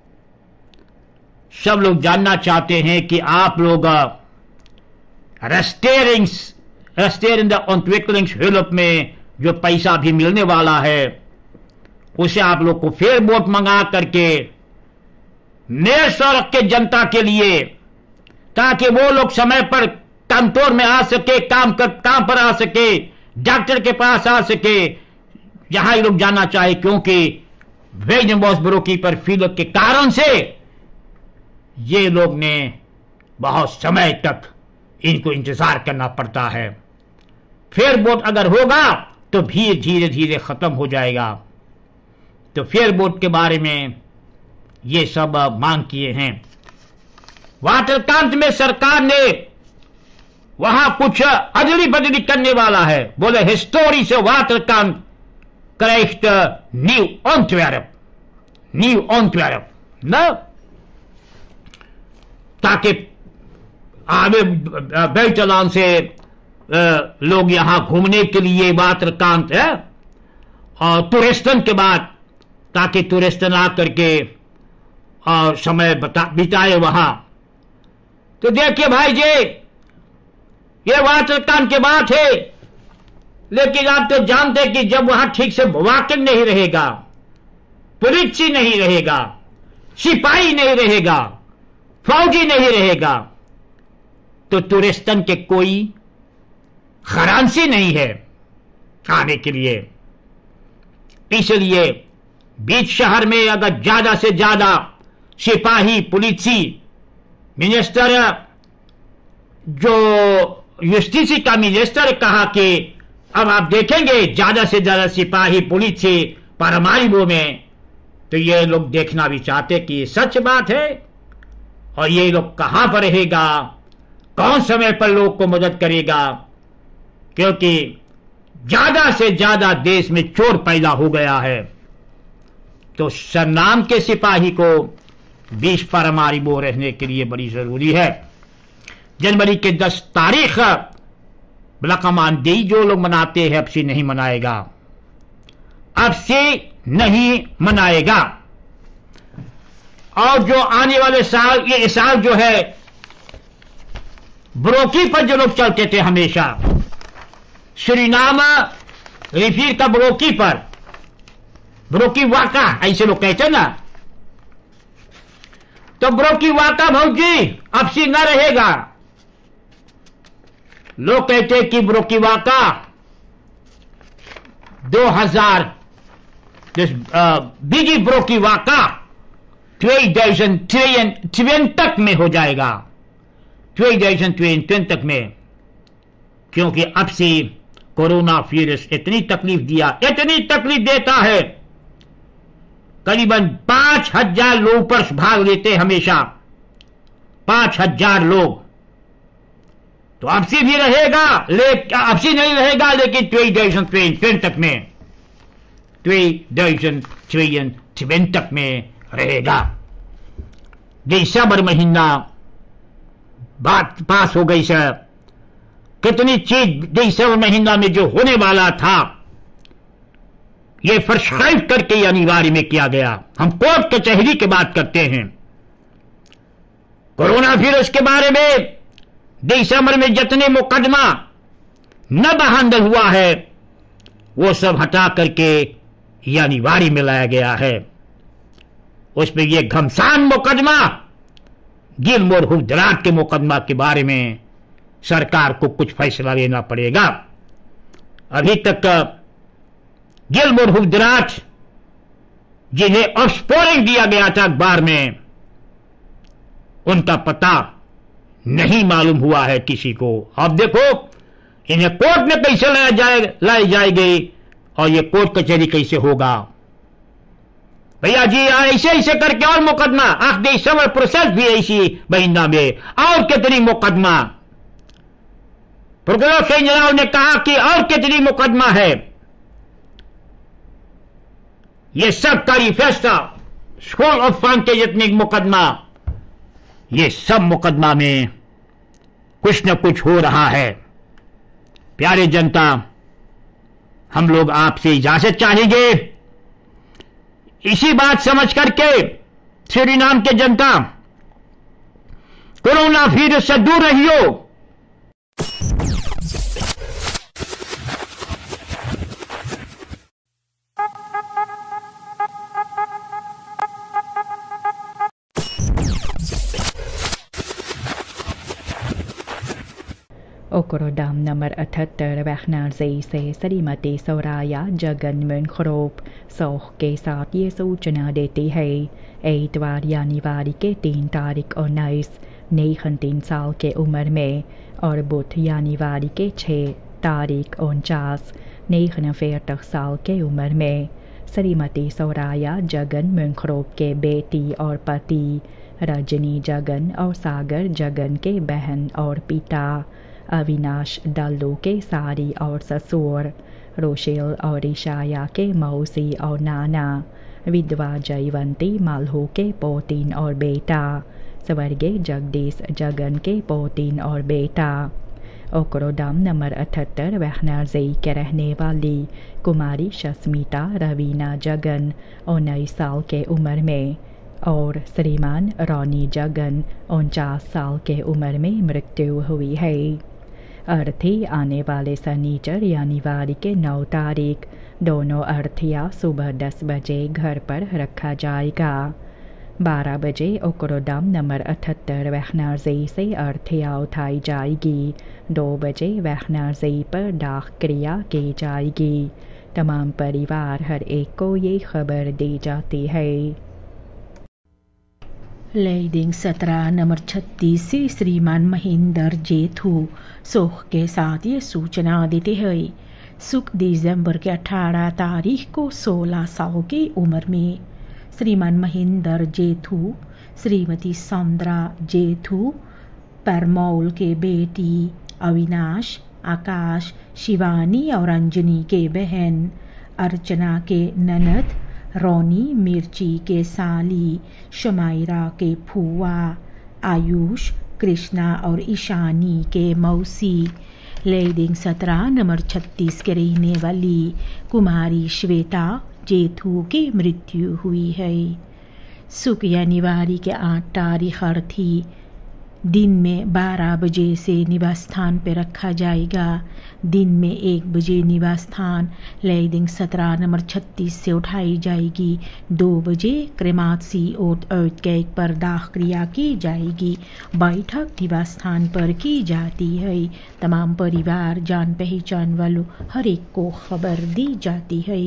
सब लोग जानना चाहते हैं कि आप लोग रेस्टेरिंग्स रेस्टेरिंग द ontwikkelingshulp में जो पैसा भी मिलने वाला है उसे आप लोग को फिर वोट मंगा करके मेर्स और के जनता के लिए, ताकि वो लोग समय पर कंट्रोल में आ सके, काम कर काम पर आ सके, डॉक्टर के पास आ सके, जहां ये लोग जाना चाहे, क्योंकि वेजनबॉस ब्रोकी पर फील्ड के कारण से ये लोग ने बहुत समय तक इनको इंतजार करना पड़ता है। फिर वोट अगर होगा तो भी धीरे धीरे खत्म हो जाएगा। तो फिर वोट के बारे में ये सब मांग किए हैं। वाटरकांत में सरकार ने वहां कुछ अदली बदली करने वाला है। बोले हिस्टोरी से वाटरकांत करेक्ट न्यू ऑन्टवेरप न्यू ऑन्टवेरप न, ताकि आगे बेल्टलान से लोग यहां घूमने के लिए वाटरकांत है, और टूरिस्टन के बाद ताकि टूरिस्टन आ करके और समय बिताए वहां। तो देखिए भाई जी, ये वाटरकांत की बात है, लेकिन आप तो जानते कि जब वहां ठीक से वाकिंग नहीं रहेगा, पुलिस नहीं रहेगा, सिपाही नहीं रहेगा, फौजी नहीं रहेगा, तो टूरिस्टन के कोई खरांसी नहीं है खाने के लिए। इसलिए बीच शहर में अगर ज्यादा से ज्यादा सिपाही, पुलिसी, मिनिस्टर, जो यूस्टिसी का मिनिस्टर कहा कि अब आप देखेंगे ज्यादा से ज्यादा सिपाही, पुलिसी पारामारिबो में, तो ये लोग देखना भी चाहते कि ये सच बात है, और ये लोग कहां पर रहेगा, कौन समय पर लोग को मदद करेगा, क्योंकि ज्यादा से ज्यादा देश में चोर पैदा हो गया है। तो सरनाम के सिपाही को बीस पारामारिबो रहने के लिए बड़ी जरूरी है। जनवरी के दस तारीख ब्लकमानदेई जो लोग मनाते हैं, अब से नहीं मनाएगा, अब से नहीं मनाएगा। और जो आने वाले साल, ये साल जो है ब्रोकी पर जो लोग चलते थे हमेशा, सुरीनाम रिफिर का ब्रोकी पर, ब्रोकी वाका ऐसे लोग कहते ना, तो ब्रोकी वाका भौजी अब से न रहेगा। लोग कहते कि ब्रोकी वाका दो हजार बिगी ब्रोकी वाका ट्वेंटी तक में हो जाएगा, ट्वेंटी तक में, क्योंकि अब से कोरोना वायरस इतनी तकलीफ दिया, इतनी तकलीफ देता है, करीबन पांच हजार लोग पर भाग लेते हमेशा, पांच हजार लोग। तो अब से भी रहेगा, लेकिन अब से नहीं रहेगा, लेकिन ट्वेंटी तक में, ट्वेंटी तक में रहेगा। दिसंबर महीना बात पास हो गई सर, कितनी चीज दिसंबर महीना में जो होने वाला था ये प्रिस्क्राइब करके अनिवार्य में किया गया। हम कोर्ट कचहरी की बात करते हैं। कोरोना वायरस के बारे में दिसंबर में जितने मुकदमा न बहाल हुआ है वो सब हटा करके ये अनिवार्य में लाया गया है। उसमें ये घमसान मुकदमा, गिलमोर हुफ्दराज के मुकदमा के बारे में सरकार को कुछ फैसला लेना पड़ेगा। अभी तक गिलमोर हुफ्दराज, जिन्हें ऑफस्पोरिंग दिया गया था अखबार में, उनका पता नहीं मालूम हुआ है किसी को। अब देखो इन्हें कोर्ट में कैसे लाया जाए लाई जाएगी और ये कोर्ट कचहरी कैसे होगा। भैया जी ऐसे ऐसे करके और मुकदमा, आप दे समर प्रोसेस भी ऐसी महीना में और कितनी मुकदमा। प्रोकुलर जनरल ने कहा कि और कितनी मुकदमा है। ये सब कारी फैसला, स्कूल ऑफ फंड के जितने मुकदमा, ये सब मुकदमा में कुछ न कुछ हो रहा है। प्यारे जनता, हम लोग आपसे इजाजत चाहेंगे। इसी बात समझ करके सूरीनाम के जनता, कोरोना वायरस से दूर रहियो। Okrodam nummer अठहत्तर वैखनार्जी से श्रीमती सोराया जगन मुनखरोप सोख के साथ ये सूचना देती है। इतवार यानीवारी के तीन तारीख उन्नीस तीन साल के उम्र में और बुध यानीवारी के छः तारीख उनचास उनचास साल के उम्र में श्रीमती सोराया जगन मुनखरोप के बेटी और पति रजनी जगन और सागर जगन के बहन और पिता अविनाश डल्लू के सारी और ससुर, रोशेल और ईशाया के मौसी और नाना, विधवा जयवंती मालहू के पोतीन और बेटा, स्वर्गीय जगदीश जगन के पोतीन और बेटा। ओक्रोडाम नंबर अठहत्तर वैखनार्जी के रहने वाली कुमारी शस्मिता रवीना जगन उन्नीस साल के उम्र में और श्रीमान रॉनी जगन उनचास साल के उम्र में मृत्यु हुई है। अर्थी आने वाले शनिचर यानीवारी के नौ तारीख दोनों अर्थिया सुबह दस बजे घर पर रखा जाएगा। बारह बजे ओक्रोडाम नंबर अठहत्तर वैखनार्जी से अर्थिया उठाई जाएगी। दो बजे वैखनार्जी पर डाक क्रिया की जाएगी। तमाम परिवार हर एक को ये खबर दी जाती है। लेडिंग सत्रह नंबर छत्तीस से श्रीमान महेंद्र जेठू सोख के साथ ये सूचना देते हैं। सुख दिसंबर के अठारह तारीख को सोलह साल की उम्र में श्रीमान महेंद्र जेठू श्रीमती सौंदरा जेठू परमौल के बेटी अविनाश, आकाश, शिवानी और अंजनी के बहन, अर्चना के ननद, रोनी मिर्ची के साली, शमायरा के फुआ, आयुष, कृष्णा और ईशानी के मौसी, लेडिंग सत्रह नंबर छत्तीस के रहने वाली कुमारी श्वेता जेठू की मृत्यु हुई है। सुख यानीवारी के आठ तारीख अर्थी दिन में बारह बजे से निवास स्थान पर रखा जाएगा। दिन में एक बजे निवास स्थान लेडिंग सत्रह नंबर छत्तीस से उठाई जाएगी। दो बजे क्रेमात्सी ओट ओट केक पर दाह क्रिया की जाएगी। बैठक निवास स्थान पर की जाती है। तमाम परिवार जान पहचान वालों हर एक को खबर दी जाती है।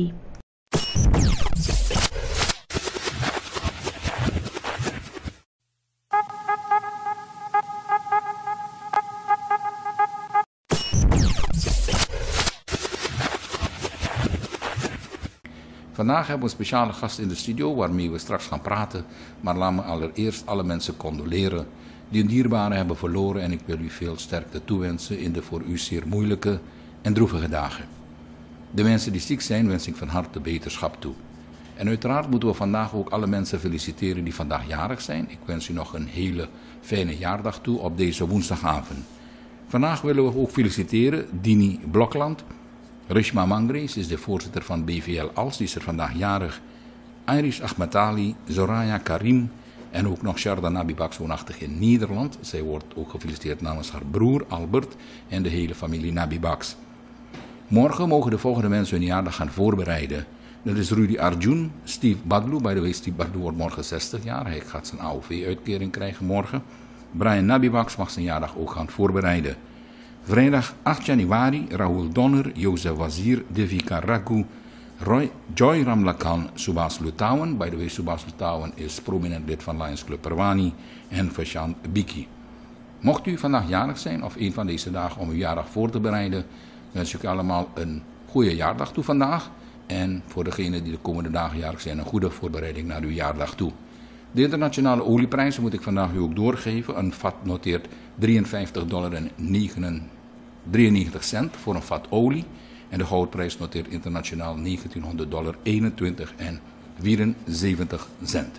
Vandaag hebben we een speciale gast in de studio waarmee we straks gaan praten. Maar laat me allereerst alle mensen condoleren die een dierbare hebben verloren. En ik wil u veel sterkte toewensen in de voor u zeer moeilijke en droevige dagen. De mensen die ziek zijn wens ik van harte beterschap toe. En uiteraard moeten we vandaag ook alle mensen feliciteren die vandaag jarig zijn. Ik wens u nog een hele fijne jaardag toe op deze woensdagavond. Vandaag willen we ook feliciteren Dini Blokland. Rishma Mangrees is de voorzitter van B V L Als, die is er vandaag jarig. Iris Ahmetali, Zoraya Karim en ook nog Sharda Nabibak, woonachtig in Nederland. Zij wordt ook gefeliciteerd namens haar broer Albert en de hele familie Nabibaks. Morgen mogen de volgende mensen hun jaardag gaan voorbereiden. Dat is Rudy Arjun, Steve Badlu. By the way, Steve Badlu wordt morgen zestig jaar. Hij gaat zijn A O V-uitkering krijgen morgen. Brian Nabiwax mag zijn jaardag ook gaan voorbereiden. Vrijdag acht januari, Rahul Donner, Joseph Wazir, Devika Raghu, Roy, Joy Ramlakan, Subhas Lutawan. By the way, Subhas Lutawan is prominent lid van Lions Club Perwani. En Vashant Biki. Mocht u vandaag jarig zijn of een van deze dagen om uw jaardag voor te bereiden, wens ik u allemaal een goede jaardag toe vandaag. En voor degenen die de komende dagen jarig zijn, een goede voorbereiding naar uw jaardag toe. De internationale olieprijzen moet ik vandaag u ook doorgeven. Een vat noteert drieënvijftig dollar en drieënnegentig cent voor een vat olie. En de goudprijs noteert internationaal negentienhonderd dollar eenentwintig en vierenzeventig cent.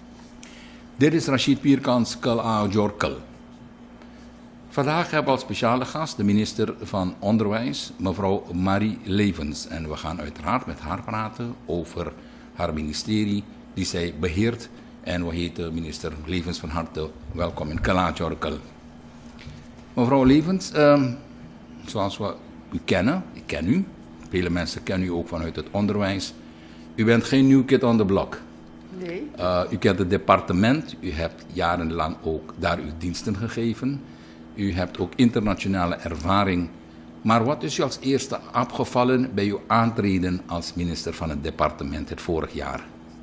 Dit is Rashid Pierkans, Kal Aojorkal. Vandaag hebben we als speciale gast de minister van Onderwijs, mevrouw Marie Levens. En we gaan uiteraard met haar praten over haar ministerie die zij beheert. En we heten minister Levens van harte welkom in Kal Aojorkal. Mevrouw Levens, uh, zoals we u kennen, ik ken u, vele mensen kennen u ook vanuit het onderwijs. U bent geen new kid on the block. Nee. Uh, u kent het departement, u hebt jarenlang ook daar uw diensten gegeven. U hebt ook internationale ervaring. Maar wat is u als eerste opgevallen bij uw aantreden als minister van het departement het vorig jaar?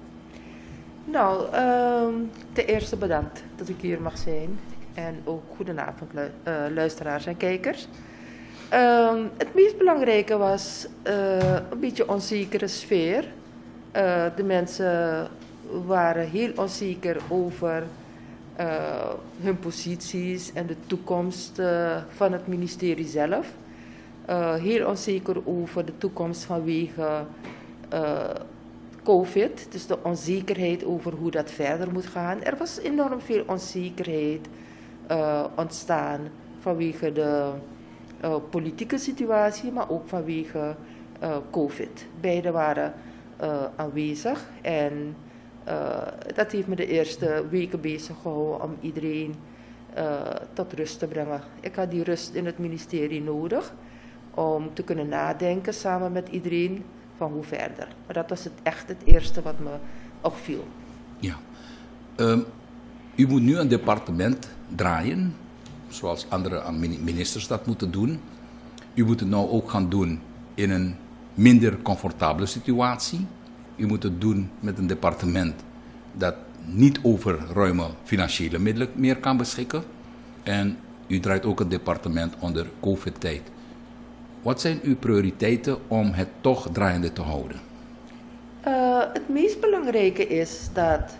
Nou, uh, ten eerste bedankt dat ik hier mag zijn. En ook goedenavond lu- uh, luisteraars en kijkers. Uh, het meest belangrijke was uh, een beetje onzekere sfeer. Uh, de mensen waren heel onzeker over uh, hun posities en de toekomst uh, van het ministerie zelf. Uh, heel onzeker over de toekomst vanwege uh, COVID. Dus de onzekerheid over hoe dat verder moet gaan. Er was enorm veel onzekerheid uh, ontstaan vanwege de uh, politieke situatie, maar ook vanwege uh, COVID. Beide waren uh, aanwezig en uh, dat heeft me de eerste weken bezig gehouden om iedereen uh, tot rust te brengen. Ik had die rust in het ministerie nodig om te kunnen nadenken samen met iedereen van hoe verder. Maar dat was het echt het eerste wat me opviel. Ja. Um, u moet nu een departement draaien, zoals andere ministers dat moeten doen. U moet het nou ook gaan doen in een minder comfortabele situatie. U moet het doen met een departement dat niet over ruime financiële middelen meer kan beschikken. En u draait ook het departement onder COVID-tijd. Wat zijn uw prioriteiten om het toch draaiende te houden? Uh, het meest belangrijke is dat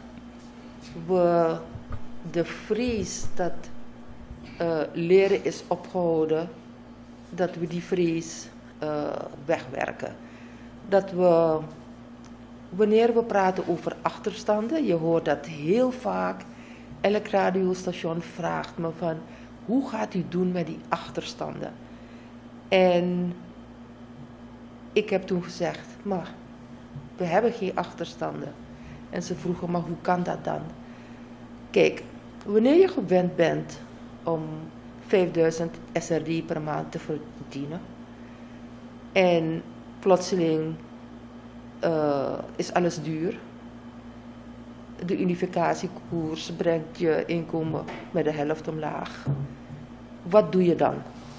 we de vrees dat uh, leren is opgehouden, dat we die vrees uh, wegwerken. Dat we, wanneer we praten over achterstanden, je hoort dat heel vaak, elk radiostation vraagt me van, hoe gaat u doen met die achterstanden? En ik heb toen gezegd, maar we hebben geen achterstanden. En ze vroegen, maar hoe kan dat dan? Kijk, wanneer je gewend bent om vijfduizend S R D per maand te verdienen en plotseling uh, is alles duur. De unificatiekoers brengt je inkomen met de helft omlaag. Wat doe je dan?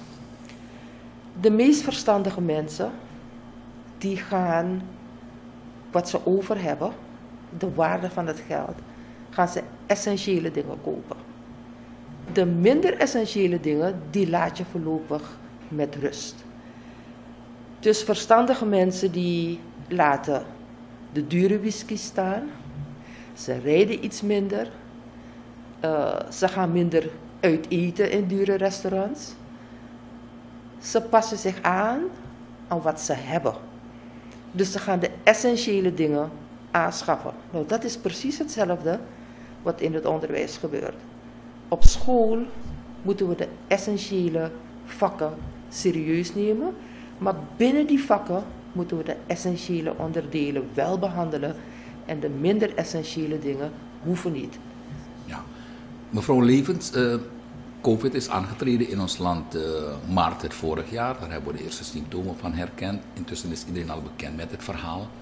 De meest verstandige mensen, die gaan wat ze over hebben, de waarde van het geld, gaan ze essentiële dingen kopen. De minder essentiële dingen, die laat je voorlopig met rust. Dus verstandige mensen die laten de dure whisky staan, ze rijden iets minder, uh, ze gaan minder uit eten in dure restaurants. Ze passen zich aan aan wat ze hebben. Dus ze gaan de essentiële dingen aanschaffen. Nou, dat is precies hetzelfde wat in het onderwijs gebeurt. Op school moeten we de essentiële vakken serieus nemen. Maar binnen die vakken moeten we de essentiële onderdelen wel behandelen. En de minder essentiële dingen hoeven niet. Ja. Mevrouw Levens, uh, COVID is aangetreden in ons land uh, maart het vorig jaar. Daar hebben we de eerste symptomen van herkend. Intussen is iedereen al bekend met het verhaal.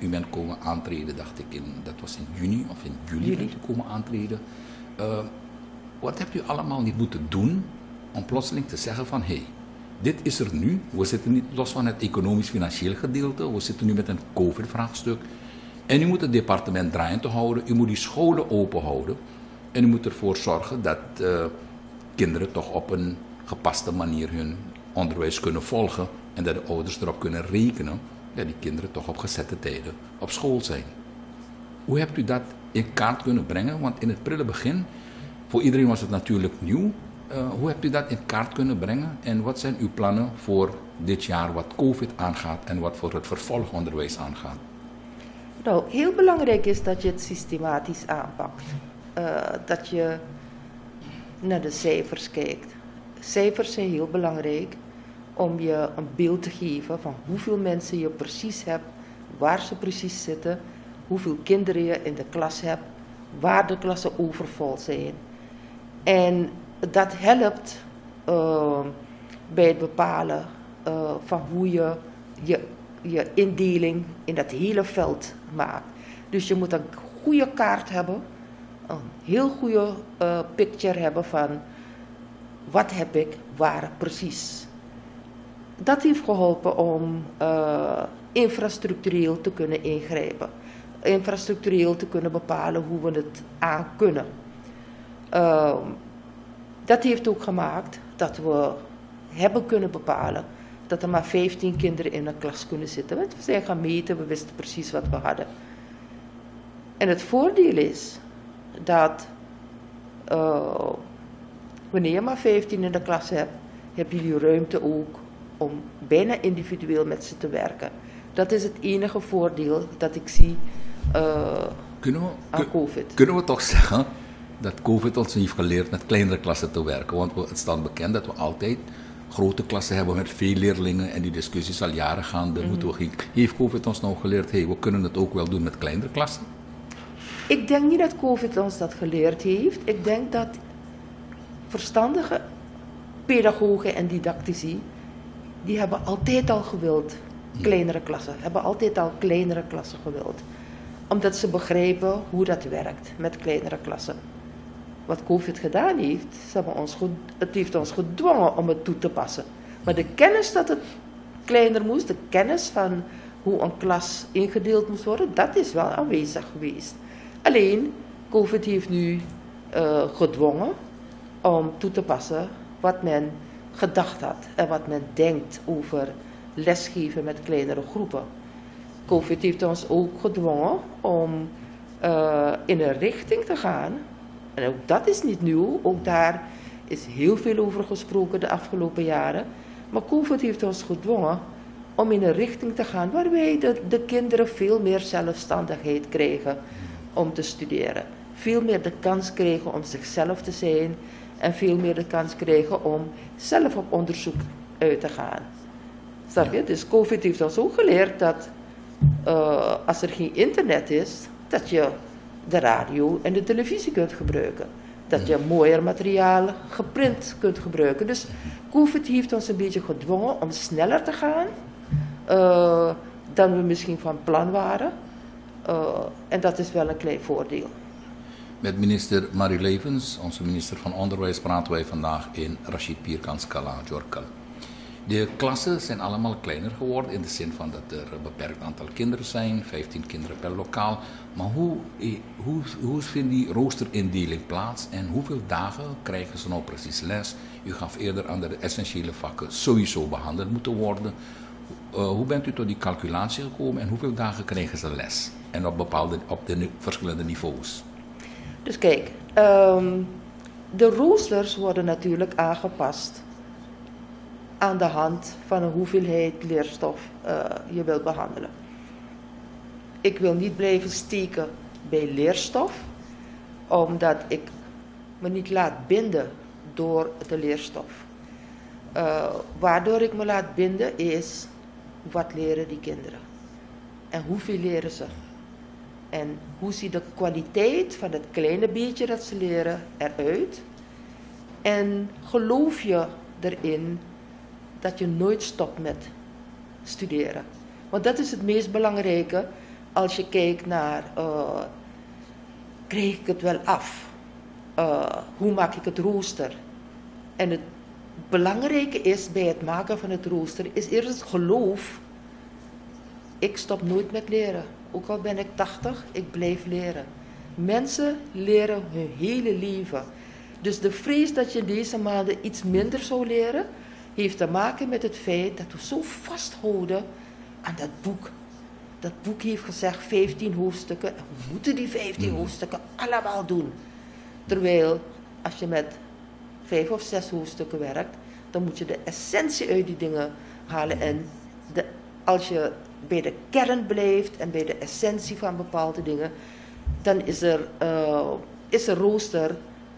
u bent komen aantreden, dacht ik, in, dat was in juni of in juli, juli. bent u komen aantreden. Uh, wat hebt u allemaal niet moeten doen om plotseling te zeggen van, hé, hey, dit is er nu. We zitten niet los van het economisch-financieel gedeelte. We zitten nu met een COVID-vraagstuk. En u moet het departement draaiend houden. U moet die scholen open houden. En u moet ervoor zorgen dat uh, kinderen toch op een gepaste manier hun onderwijs kunnen volgen. En dat de ouders erop kunnen rekenen dat die kinderen toch op gezette tijden op school zijn. Hoe hebt u dat in kaart kunnen brengen? Want in het prille begin, voor iedereen was het natuurlijk nieuw. Uh, hoe hebt u dat in kaart kunnen brengen? En wat zijn uw plannen voor dit jaar wat COVID aangaat en wat voor het vervolgonderwijs aangaat? Nou, heel belangrijk is dat je het systematisch aanpakt. Uh, dat je naar de cijfers kijkt. Cijfers zijn heel belangrijk om je een beeld te geven van hoeveel mensen je precies hebt, waar ze precies zitten, hoeveel kinderen je in de klas hebt, waar de klassen overvol zijn. En dat helpt uh, bij het bepalen uh, van hoe je, je je indeling in dat hele veld maakt. Dus je moet een goede kaart hebben, een heel goede uh, picture hebben van wat heb ik waar precies. Dat heeft geholpen om uh, infrastructureel te kunnen ingrijpen. Infrastructureel te kunnen bepalen hoe we het aan kunnen. Uh, dat heeft ook gemaakt dat we hebben kunnen bepalen dat er maar vijftien kinderen in een klas kunnen zitten. Want we zijn gaan meten, we wisten precies wat we hadden. En het voordeel is dat uh, wanneer je maar vijftien in de klas hebt, heb je die ruimte ook om bijna individueel met ze te werken. Dat is het enige voordeel dat ik zie uh, kunnen we, aan COVID. Kunnen we toch zeggen dat COVID ons heeft geleerd met kleinere klassen te werken? Want het staat bekend dat we altijd grote klassen hebben met veel leerlingen en die discussies al jaren gaande. Mm-hmm. Moeten we geen... Heeft COVID ons nou geleerd, hey, we kunnen het ook wel doen met kleinere klassen? Ik denk niet dat COVID ons dat geleerd heeft. Ik denk dat verstandige pedagogen en didactici, die hebben altijd al gewild kleinere klassen. Hebben altijd al kleinere klassen gewild. Omdat ze begrijpen hoe dat werkt met kleinere klassen. Wat COVID gedaan heeft, ze hebben ons ge- het heeft ons gedwongen om het toe te passen. Maar de kennis dat het kleiner moest, de kennis van hoe een klas ingedeeld moest worden, dat is wel aanwezig geweest. Alleen, COVID heeft nu uh, gedwongen om toe te passen wat men gedacht had en wat men denkt over lesgeven met kleinere groepen. COVID heeft ons ook gedwongen om uh, in een richting te gaan. En ook dat is niet nieuw, ook daar is heel veel over gesproken de afgelopen jaren. Maar COVID heeft ons gedwongen om in een richting te gaan waarbij de, de kinderen veel meer zelfstandigheid krijgen om te studeren. Veel meer de kans krijgen om zichzelf te zijn en veel meer de kans krijgen om zelf op onderzoek uit te gaan. Snap je? Dus COVID heeft ons ook geleerd dat uh, als er geen internet is, dat je de radio en de televisie kunt gebruiken. Dat je mooier materiaal geprint kunt gebruiken. Dus COVID heeft ons een beetje gedwongen om sneller te gaan uh, dan we misschien van plan waren. Uh, en dat is wel een klein voordeel. Met minister Marie Levens, onze minister van Onderwijs, praten wij vandaag in Rashid Pierkans Kala, Jorkal. De klassen zijn allemaal kleiner geworden in de zin van dat er een beperkt aantal kinderen zijn, vijftien kinderen per lokaal. Maar hoe, hoe, hoe vindt die roosterindeling plaats en hoeveel dagen krijgen ze nou precies les? U gaf eerder aan dat de essentiële vakken sowieso behandeld moeten worden. Uh, hoe bent u tot die calculatie gekomen en hoeveel dagen krijgen ze les? En op, bepaalde, op de verschillende niveaus? Dus kijk, um, de roosters worden natuurlijk aangepast aan de hand van een hoeveelheid leerstof uh, je wilt behandelen. Ik wil niet blijven steken bij leerstof, omdat ik me niet laat binden door de leerstof. Uh, waardoor ik me laat binden is, wat leren die kinderen? En hoeveel leren ze? En hoe ziet de kwaliteit van het kleine beetje dat ze leren eruit? En geloof je erin dat je nooit stopt met studeren? Want dat is het meest belangrijke. als je kijkt naar, uh, krijg ik het wel af? Uh, hoe maak ik het rooster? En het belangrijke is bij het maken van het rooster, is eerst het geloof. Ik stop nooit met leren. Ook al ben ik tachtig, ik blijf leren. Mensen leren hun hele leven. Dus de vrees dat je deze maanden iets minder zou leren, heeft te maken met het feit dat we zo vasthouden aan dat boek. Dat boek heeft gezegd vijftien hoofdstukken. En we moeten die vijftien mm. hoofdstukken allemaal doen. Terwijl, als je met vijf of zes hoofdstukken werkt, dan moet je de essentie uit die dingen halen. En de, als je bij de kern blijft en bij de essentie van bepaalde dingen, dan is er, uh, is er rooster,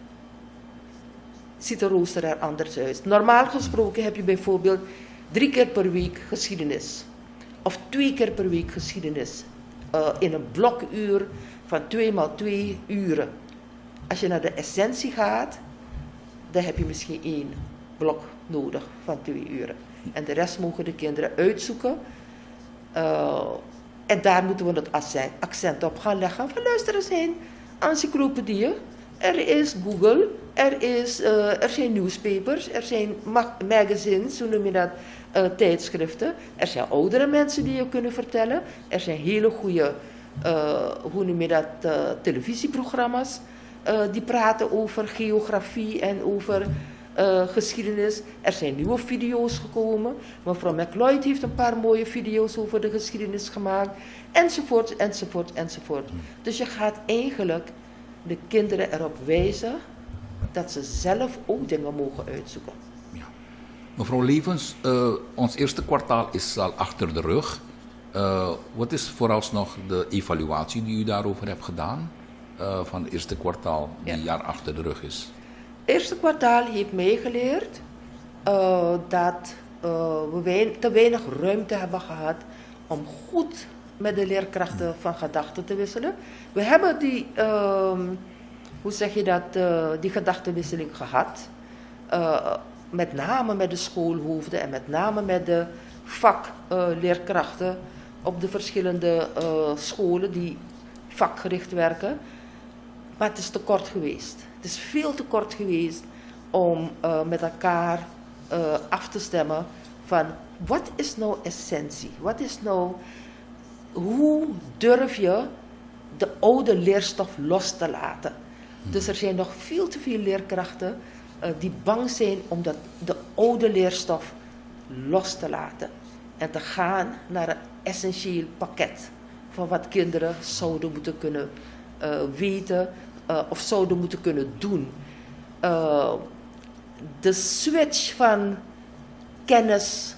ziet de rooster er anders uit. Normaal gesproken heb je bijvoorbeeld drie keer per week geschiedenis. Of twee keer per week geschiedenis. Uh, in een blokuur van twee maal twee uren. Als je naar de essentie gaat, dan heb je misschien één blok nodig van twee uren. En de rest mogen de kinderen uitzoeken. Uh, en daar moeten we het accent op gaan leggen. Van luister, er zijn encyclopedieën, er is Google, er, is, uh, er zijn newspapers, er zijn mag- magazines, hoe noem je dat, uh, tijdschriften. Er zijn oudere mensen die je kunnen vertellen. Er zijn hele goede, uh, hoe noem je dat, uh, televisieprogramma's uh, die praten over geografie en over Uh, geschiedenis. Er zijn nieuwe video's gekomen. Mevrouw McLeod heeft een paar mooie video's over de geschiedenis gemaakt. Enzovoort, enzovoort, enzovoort. Dus je gaat eigenlijk de kinderen erop wijzen dat ze zelf ook dingen mogen uitzoeken. Ja. Mevrouw Levens, uh, ons eerste kwartaal is al achter de rug. Uh, wat is vooralsnog de evaluatie die u daarover hebt gedaan? Uh, van het eerste kwartaal die ja. jaar achter de rug is. Het eerste kwartaal heeft mij geleerd uh, dat uh, we wein, te weinig ruimte hebben gehad om goed met de leerkrachten van gedachten te wisselen. We hebben die, uh, hoe zeg je dat, uh, die gedachtenwisseling gehad. Uh, met name met de schoolhoofden en met name met de vakleerkrachten uh, op de verschillende uh, scholen die vakgericht werken. Maar het is te kort geweest. Het is veel te kort geweest om uh, met elkaar uh, af te stemmen van wat is nou essentie? Wat is nou, hoe durf je de oude leerstof los te laten? Hmm. Dus er zijn nog veel te veel leerkrachten uh, die bang zijn om dat, de oude leerstof los te laten. En te gaan naar een essentieel pakket van wat kinderen zouden moeten kunnen uh, weten. Uh, of zouden moeten kunnen doen. Uh, de switch van kennis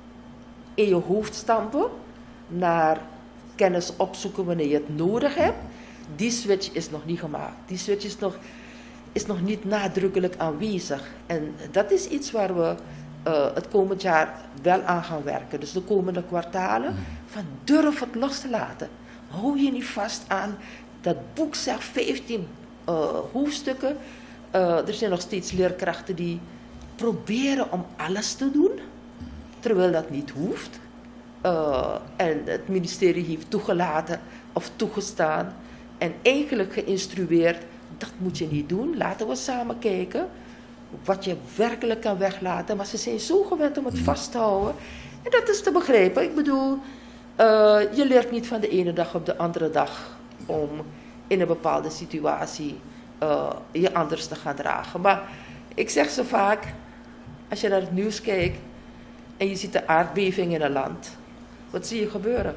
in je hoofd stampen naar kennis opzoeken wanneer je het nodig hebt, die switch is nog niet gemaakt. Die switch is nog, is nog niet nadrukkelijk aanwezig. En dat is iets waar we uh, het komend jaar wel aan gaan werken. Dus de komende kwartalen, van durf het los te laten. Hou je niet vast aan. Dat boek zegt vijftien uh, hoofdstukken. Uh, er zijn nog steeds leerkrachten die proberen om alles te doen, terwijl dat niet hoeft. Uh, en het ministerie heeft toegelaten of toegestaan en eigenlijk geïnstrueerd, dat moet je niet doen. Laten we samen kijken wat je werkelijk kan weglaten. Maar ze zijn zo gewend om het vast te houden. En dat is te begrijpen. Ik bedoel, uh, je leert niet van de ene dag op de andere dag om in een bepaalde situatie uh, je anders te gaan dragen. Maar ik zeg zo vaak, als je naar het nieuws kijkt en je ziet de aardbeving in een land, wat zie je gebeuren?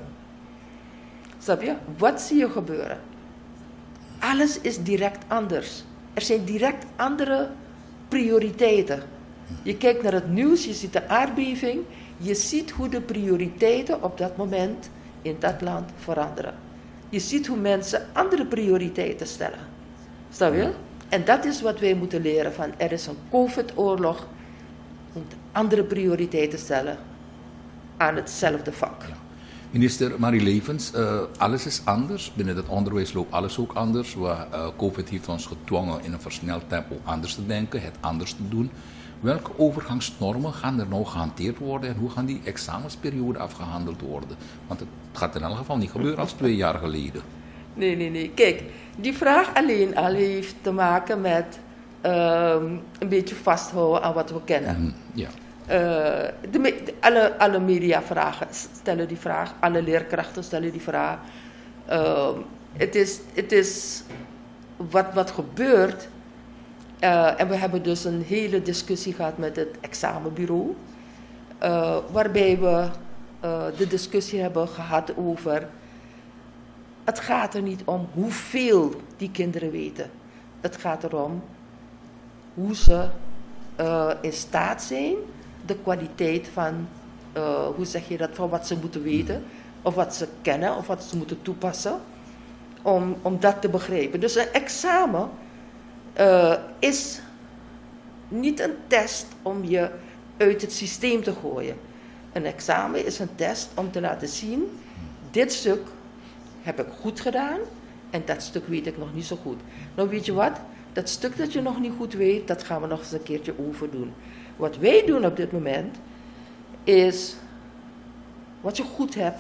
Snap je? Wat zie je gebeuren? Alles is direct anders. Er zijn direct andere prioriteiten. Je kijkt naar het nieuws, je ziet de aardbeving, je ziet hoe de prioriteiten op dat moment in dat land veranderen. Je ziet hoe mensen andere prioriteiten stellen. Snap je? En dat is wat wij moeten leren van, er is een COVID-oorlog, om andere prioriteiten stellen aan hetzelfde vak. Ja. Minister Marie Levens, uh, alles is anders. Binnen het onderwijs loopt alles ook anders. We, uh, COVID heeft ons gedwongen in een versneld tempo anders te denken, het anders te doen. Welke overgangsnormen gaan er nou gehanteerd worden en hoe gaan die examensperiode afgehandeld worden? Want het gaat in elk geval niet gebeuren als twee jaar geleden. Nee, nee, nee. Kijk, die vraag alleen al heeft te maken met uh, een beetje vasthouden aan wat we kennen. Mm, ja. Uh, de, de, alle, alle media vragen, stellen die vraag, alle leerkrachten stellen die vraag. Uh, het is, het is wat, wat gebeurt. Uh, en we hebben dus een hele discussie gehad met het examenbureau. Uh, waarbij we uh, de discussie hebben gehad over... Het gaat er niet om hoeveel die kinderen weten. Het gaat erom hoe ze uh, in staat zijn de kwaliteit van, uh, hoe zeg je dat, van wat ze moeten weten. Of wat ze kennen of wat ze moeten toepassen. Om, om dat te begrijpen. Dus een examen uh, is niet een test om je uit het systeem te gooien. Een examen is een test om te laten zien, dit stuk heb ik goed gedaan en dat stuk weet ik nog niet zo goed. Nou weet je wat, dat stuk dat je nog niet goed weet, dat gaan we nog eens een keertje overdoen. Wat wij doen op dit moment is, wat je goed hebt,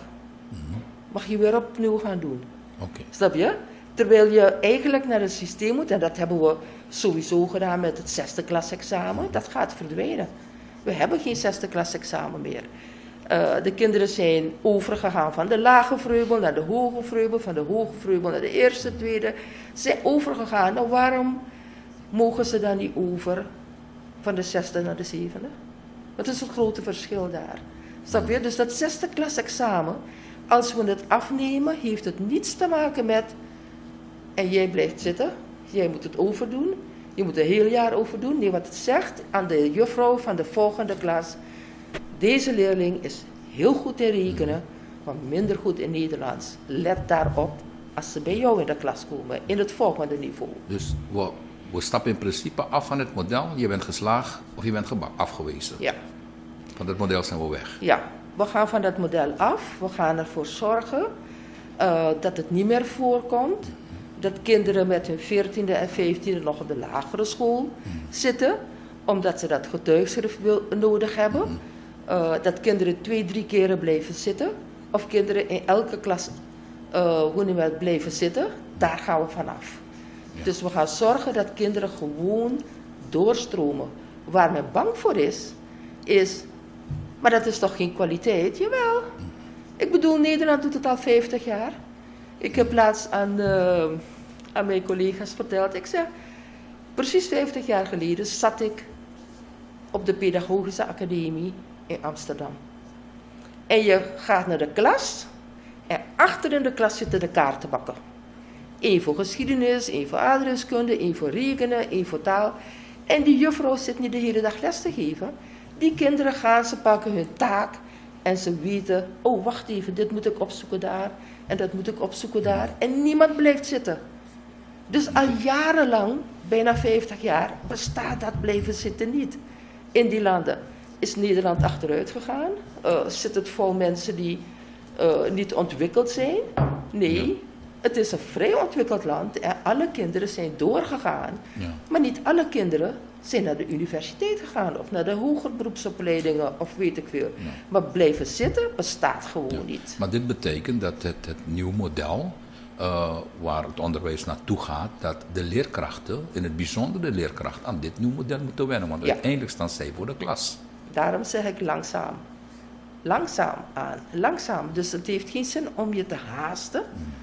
mag je weer opnieuw gaan doen. Okay. Snap je? Terwijl je eigenlijk naar het systeem moet, en dat hebben we sowieso gedaan met het zesde klasexamen, dat gaat verdwijnen. We hebben geen zesde klasexamen meer. Uh, de kinderen zijn overgegaan van de lage vreubel naar de hoge vreubel, van de hoge vreubel naar de eerste, tweede. Ze zijn overgegaan. Nou, waarom mogen ze dan niet over van de zesde naar de zevende? Wat is het grote verschil daar? Snap je? Dus dat zesde klasexamen, als we het afnemen, heeft het niets te maken met... En jij blijft zitten, jij moet het overdoen. Je moet een heel jaar overdoen. Nee, wat het zegt aan de juffrouw van de volgende klas... Deze leerling is heel goed in rekenen, maar minder goed in Nederlands. Let daarop als ze bij jou in de klas komen, in het volgende niveau. Dus we, we stappen in principe af van het model. Je bent geslaagd of je bent afgewezen. Ja. Van dat model zijn we weg. Ja, we gaan van dat model af. We gaan ervoor zorgen uh, dat het niet meer voorkomt. Dat kinderen met hun veertiende en vijftiende nog op de lagere school zitten, omdat ze dat getuigschrift nodig hebben. Uh, dat kinderen twee, drie keren blijven zitten. Of kinderen in elke klas uh, hoe niet meer blijven zitten. Daar gaan we vanaf. Ja. Dus we gaan zorgen dat kinderen gewoon doorstromen. Waar men bang voor is, is... Maar dat is toch geen kwaliteit? Jawel. Ik bedoel, Nederland doet het al vijftig jaar. Ik heb laatst aan, uh, aan mijn collega's verteld. Ik zeg, precies vijftig jaar geleden zat ik op de Pedagogische Academie in Amsterdam. En je gaat naar de klas en achter in de klas zitten de kaartenbakken. Eén voor geschiedenis, één voor aardrijkskunde, één voor rekenen, één voor taal. En die juffrouw zit niet de hele dag les te geven. Die kinderen gaan, ze pakken hun taak en ze weten, oh wacht even, dit moet ik opzoeken daar en dat moet ik opzoeken daar. En niemand blijft zitten. Dus al jarenlang, bijna vijftig jaar, bestaat dat blijven zitten niet in die landen. Is Nederland achteruit gegaan? Uh, zit het vol mensen die uh, niet ontwikkeld zijn? Nee, ja. Het is een vrij ontwikkeld land en alle kinderen zijn doorgegaan. Ja. Maar niet alle kinderen zijn naar de universiteit gegaan of naar de hoger beroepsopleidingen of weet ik veel. Ja. Maar blijven zitten bestaat gewoon ja. niet. Maar dit betekent dat het, het nieuw model uh, waar het onderwijs naartoe gaat, dat de leerkrachten, in het bijzonder de leerkrachten, aan dit nieuw model moeten wennen. Want ja. uiteindelijk staan zij voor de klas. Daarom zeg ik langzaam. Langzaam aan. Langzaam. Dus het heeft geen zin om je te haasten.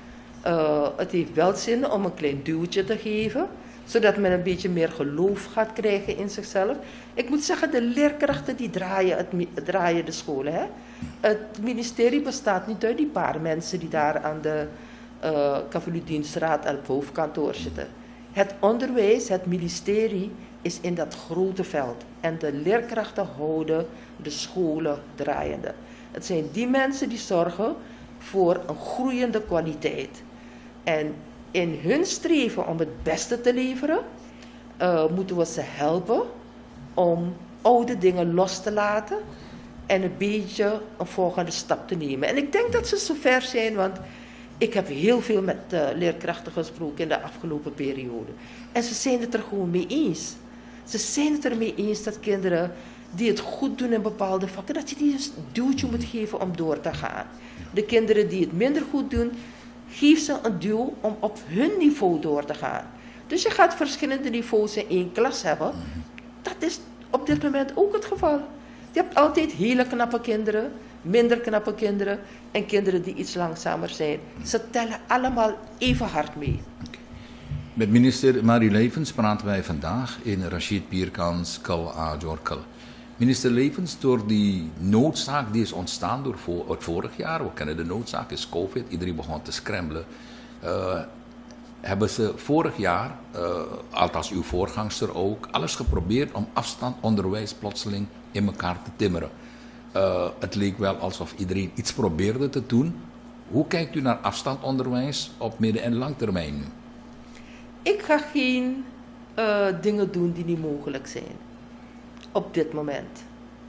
Uh, het heeft wel zin om een klein duwtje te geven. Zodat men een beetje meer geloof gaat krijgen in zichzelf. Ik moet zeggen, de leerkrachten die draaien, het, draaien de scholen. Hè? Het ministerie bestaat niet uit die paar mensen die daar aan de uh, Kaveludienstraat aan het hoofdkantoor zitten. Het onderwijs, het ministerie is in dat grote veld. En de leerkrachten houden de scholen draaiende. Het zijn die mensen die zorgen voor een groeiende kwaliteit. En in hun streven om het beste te leveren, uh, moeten we ze helpen om oude dingen los te laten en een beetje een volgende stap te nemen. En ik denk dat ze zover zijn, want ik heb heel veel met uh, leerkrachten gesproken in de afgelopen periode. En ze zijn het er gewoon mee eens. Ze zijn het ermee eens dat kinderen die het goed doen in bepaalde vakken, dat je die een duwtje moet geven om door te gaan. De kinderen die het minder goed doen, geef ze een duw om op hun niveau door te gaan. Dus je gaat verschillende niveaus in één klas hebben. Dat is op dit moment ook het geval. Je hebt altijd hele knappe kinderen, minder knappe kinderen en kinderen die iets langzamer zijn. Ze tellen allemaal even hard mee. Met minister Marie Levens praten wij vandaag in Rashid Pierkans Kal Ajorkal. Minister Levens, door die noodzaak die is ontstaan door voor, het vorig jaar, we kennen de noodzaak, is COVID, iedereen begon te scramblen. Uh, hebben ze vorig jaar, uh, althans uw voorgangster ook, alles geprobeerd om afstandonderwijs plotseling in elkaar te timmeren. Uh, het leek wel alsof iedereen iets probeerde te doen. Hoe kijkt u naar afstandonderwijs op midden- en langtermijn nu? Ik ga geen uh, dingen doen die niet mogelijk zijn. Op dit moment.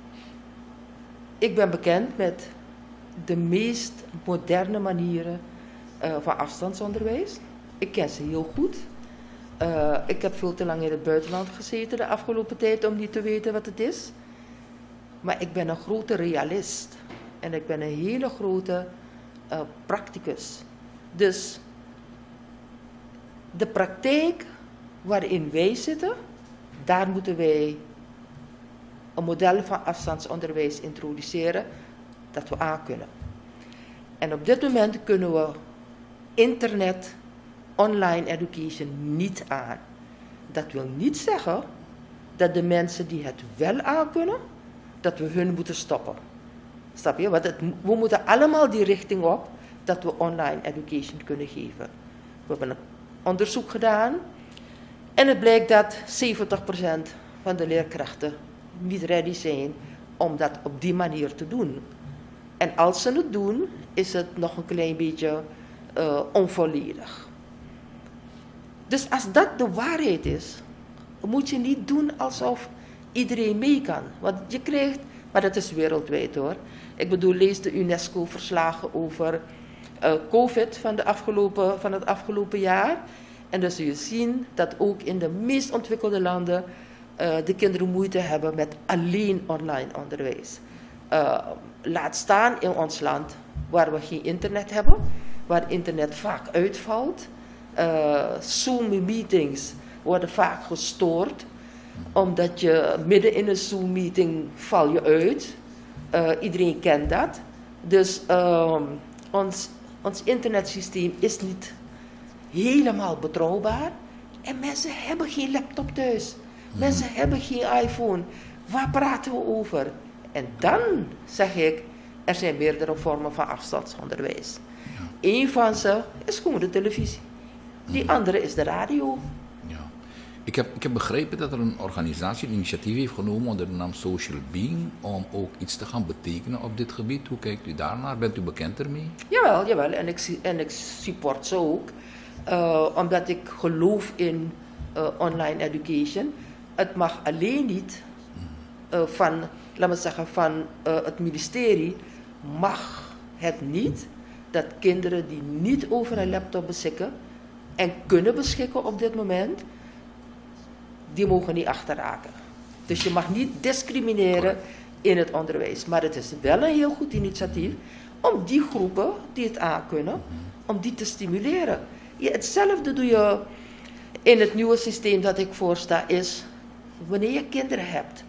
Ik ben bekend met de meest moderne manieren uh, van afstandsonderwijs. Ik ken ze heel goed. Uh, ik heb veel te lang in het buitenland gezeten de afgelopen tijd om niet te weten wat het is. Maar ik ben een grote realist. En ik ben een hele grote uh, practicus. Dus de praktijk waarin wij zitten, daar moeten wij een model van afstandsonderwijs introduceren dat we aan kunnen. En op dit moment kunnen we internet, online education niet aan. Dat wil niet zeggen dat de mensen die het wel aan kunnen, dat we hun moeten stoppen. Snap je? Want het, we moeten allemaal die richting op dat we online education kunnen geven. We hebben een onderzoek gedaan en het blijkt dat zeventig procent van de leerkrachten niet ready zijn om dat op die manier te doen. En als ze het doen, is het nog een klein beetje uh, onvolledig. Dus als dat de waarheid is, moet je niet doen alsof iedereen mee kan. Want je krijgt, maar dat is wereldwijd hoor. Ik bedoel, lees de UNESCO-verslagen over uh, COVID van, de afgelopen, van het afgelopen jaar. En dan zul je zien dat ook in de meest ontwikkelde landen uh, de kinderen moeite hebben met alleen online onderwijs. Uh, laat staan in ons land waar we geen internet hebben, waar internet vaak uitvalt. Uh, Zoom-meetings worden vaak gestoord, omdat je midden in een Zoom-meeting val je uit. Uh, iedereen kent dat. Dus uh, ons, ons internetsysteem is niet helemaal betrouwbaar. En mensen hebben geen laptop thuis. Mensen hebben geen iPhone. Waar praten we over? En dan zeg ik, er zijn meerdere vormen van afstandsonderwijs. Ja. Eén van ze is gewoon de televisie. Die andere is de radio. Ja. Ik heb, ik heb begrepen dat er een organisatie een initiatief heeft genomen onder de naam Social Being om ook iets te gaan betekenen op dit gebied. Hoe kijkt u daarnaar? Bent u bekend ermee? Jawel, jawel. En ik, en ik support ze ook. Uh, omdat ik geloof in uh, online education. Het mag alleen niet uh, van, laten we zeggen, van uh, het ministerie mag het niet dat kinderen die niet over een laptop beschikken en kunnen beschikken op dit moment, die mogen niet achterraken. Dus je mag niet discrimineren in het onderwijs. Maar het is wel een heel goed initiatief om die groepen die het aankunnen, om die te stimuleren. Ja, hetzelfde doe je in het nieuwe systeem dat ik voorsta, is wanneer je kinderen hebt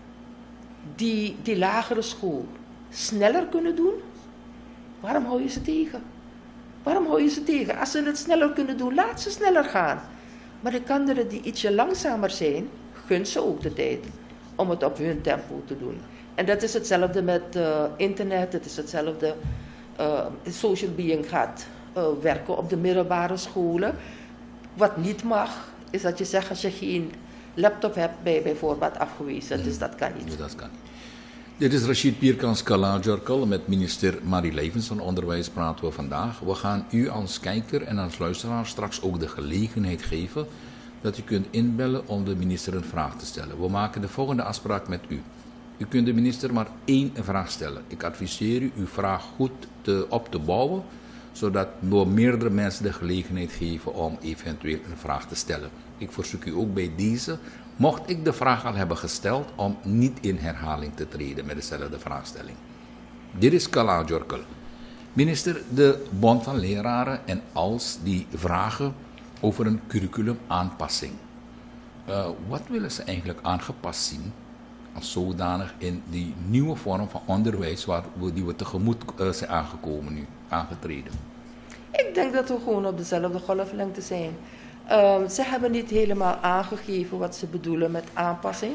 die die lagere school sneller kunnen doen, waarom hou je ze tegen? Waarom hou je ze tegen? Als ze het sneller kunnen doen, laat ze sneller gaan. Maar de kinderen die ietsje langzamer zijn, gun ze ook de tijd om het op hun tempo te doen. En dat is hetzelfde met uh, internet, het is hetzelfde, uh, Social Being gaat uh, werken op de middelbare scholen. Wat niet mag, is dat je zegt als je geen laptop hebt, ben je bijvoorbeeld afgewezen. Dus dat kan niet. Nee, dat kan niet. Dit is Rashid Pierkans Kal Ajorkal. Met minister Marie Levens van Onderwijs praten we vandaag. We gaan u als kijker en als luisteraar straks ook de gelegenheid geven dat u kunt inbellen om de minister een vraag te stellen. We maken de volgende afspraak met u. U kunt de minister maar één vraag stellen. Ik adviseer u uw vraag goed te, op te bouwen, zodat we meerdere mensen de gelegenheid geven om eventueel een vraag te stellen. Ik verzoek u ook bij deze Mocht ik de vraag al hebben gesteld om niet in herhaling te treden met dezelfde vraagstelling. Dit is Kala Jorkel. Minister, de Bond van Leraren en als die vragen over een curriculumaanpassing. Uh, wat willen ze eigenlijk aangepast zien als zodanig in die nieuwe vorm van onderwijs waar we, die we tegemoet uh, zijn aangekomen nu, aangetreden? Ik denk dat we gewoon op dezelfde golflengte zijn. Um, ze hebben niet helemaal aangegeven wat ze bedoelen met aanpassing.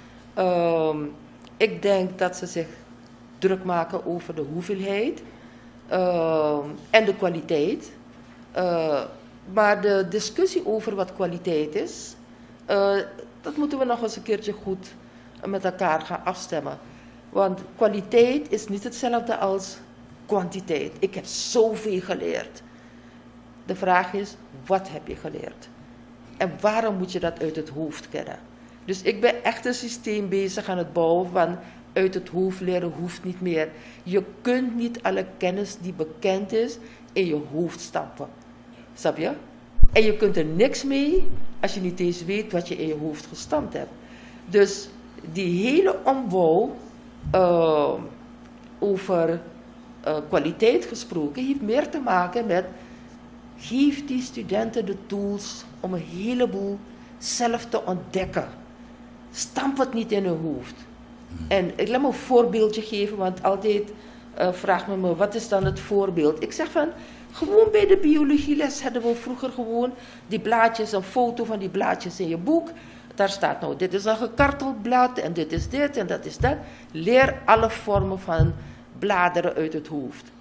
Um, ik denk dat ze zich druk maken over de hoeveelheid um, en de kwaliteit. Uh, maar de discussie over wat kwaliteit is, uh, dat moeten we nog eens een keertje goed met elkaar gaan afstemmen. Want kwaliteit is niet hetzelfde als kwantiteit. Ik heb zoveel geleerd. De vraag is, wat heb je geleerd? En waarom moet je dat uit het hoofd kennen? Dus ik ben echt een systeem bezig aan het bouwen van uit het hoofd leren hoeft niet meer. Je kunt niet alle kennis die bekend is in je hoofd stampen. Snap je? En je kunt er niks mee als je niet eens weet wat je in je hoofd gestampt hebt. Dus die hele ombouw uh, over uh, kwaliteit gesproken heeft meer te maken met geef die studenten de tools om een heleboel zelf te ontdekken. Stamp het niet in hun hoofd. En ik laat me een voorbeeldje geven, want altijd uh, vraagt men me, wat is dan het voorbeeld? Ik zeg van, gewoon bij de biologieles hadden we vroeger gewoon die blaadjes, een foto van die blaadjes in je boek. Daar staat nou, dit is een gekarteld blad en dit is dit en dat is dat. Leer alle vormen van bladeren uit het hoofd.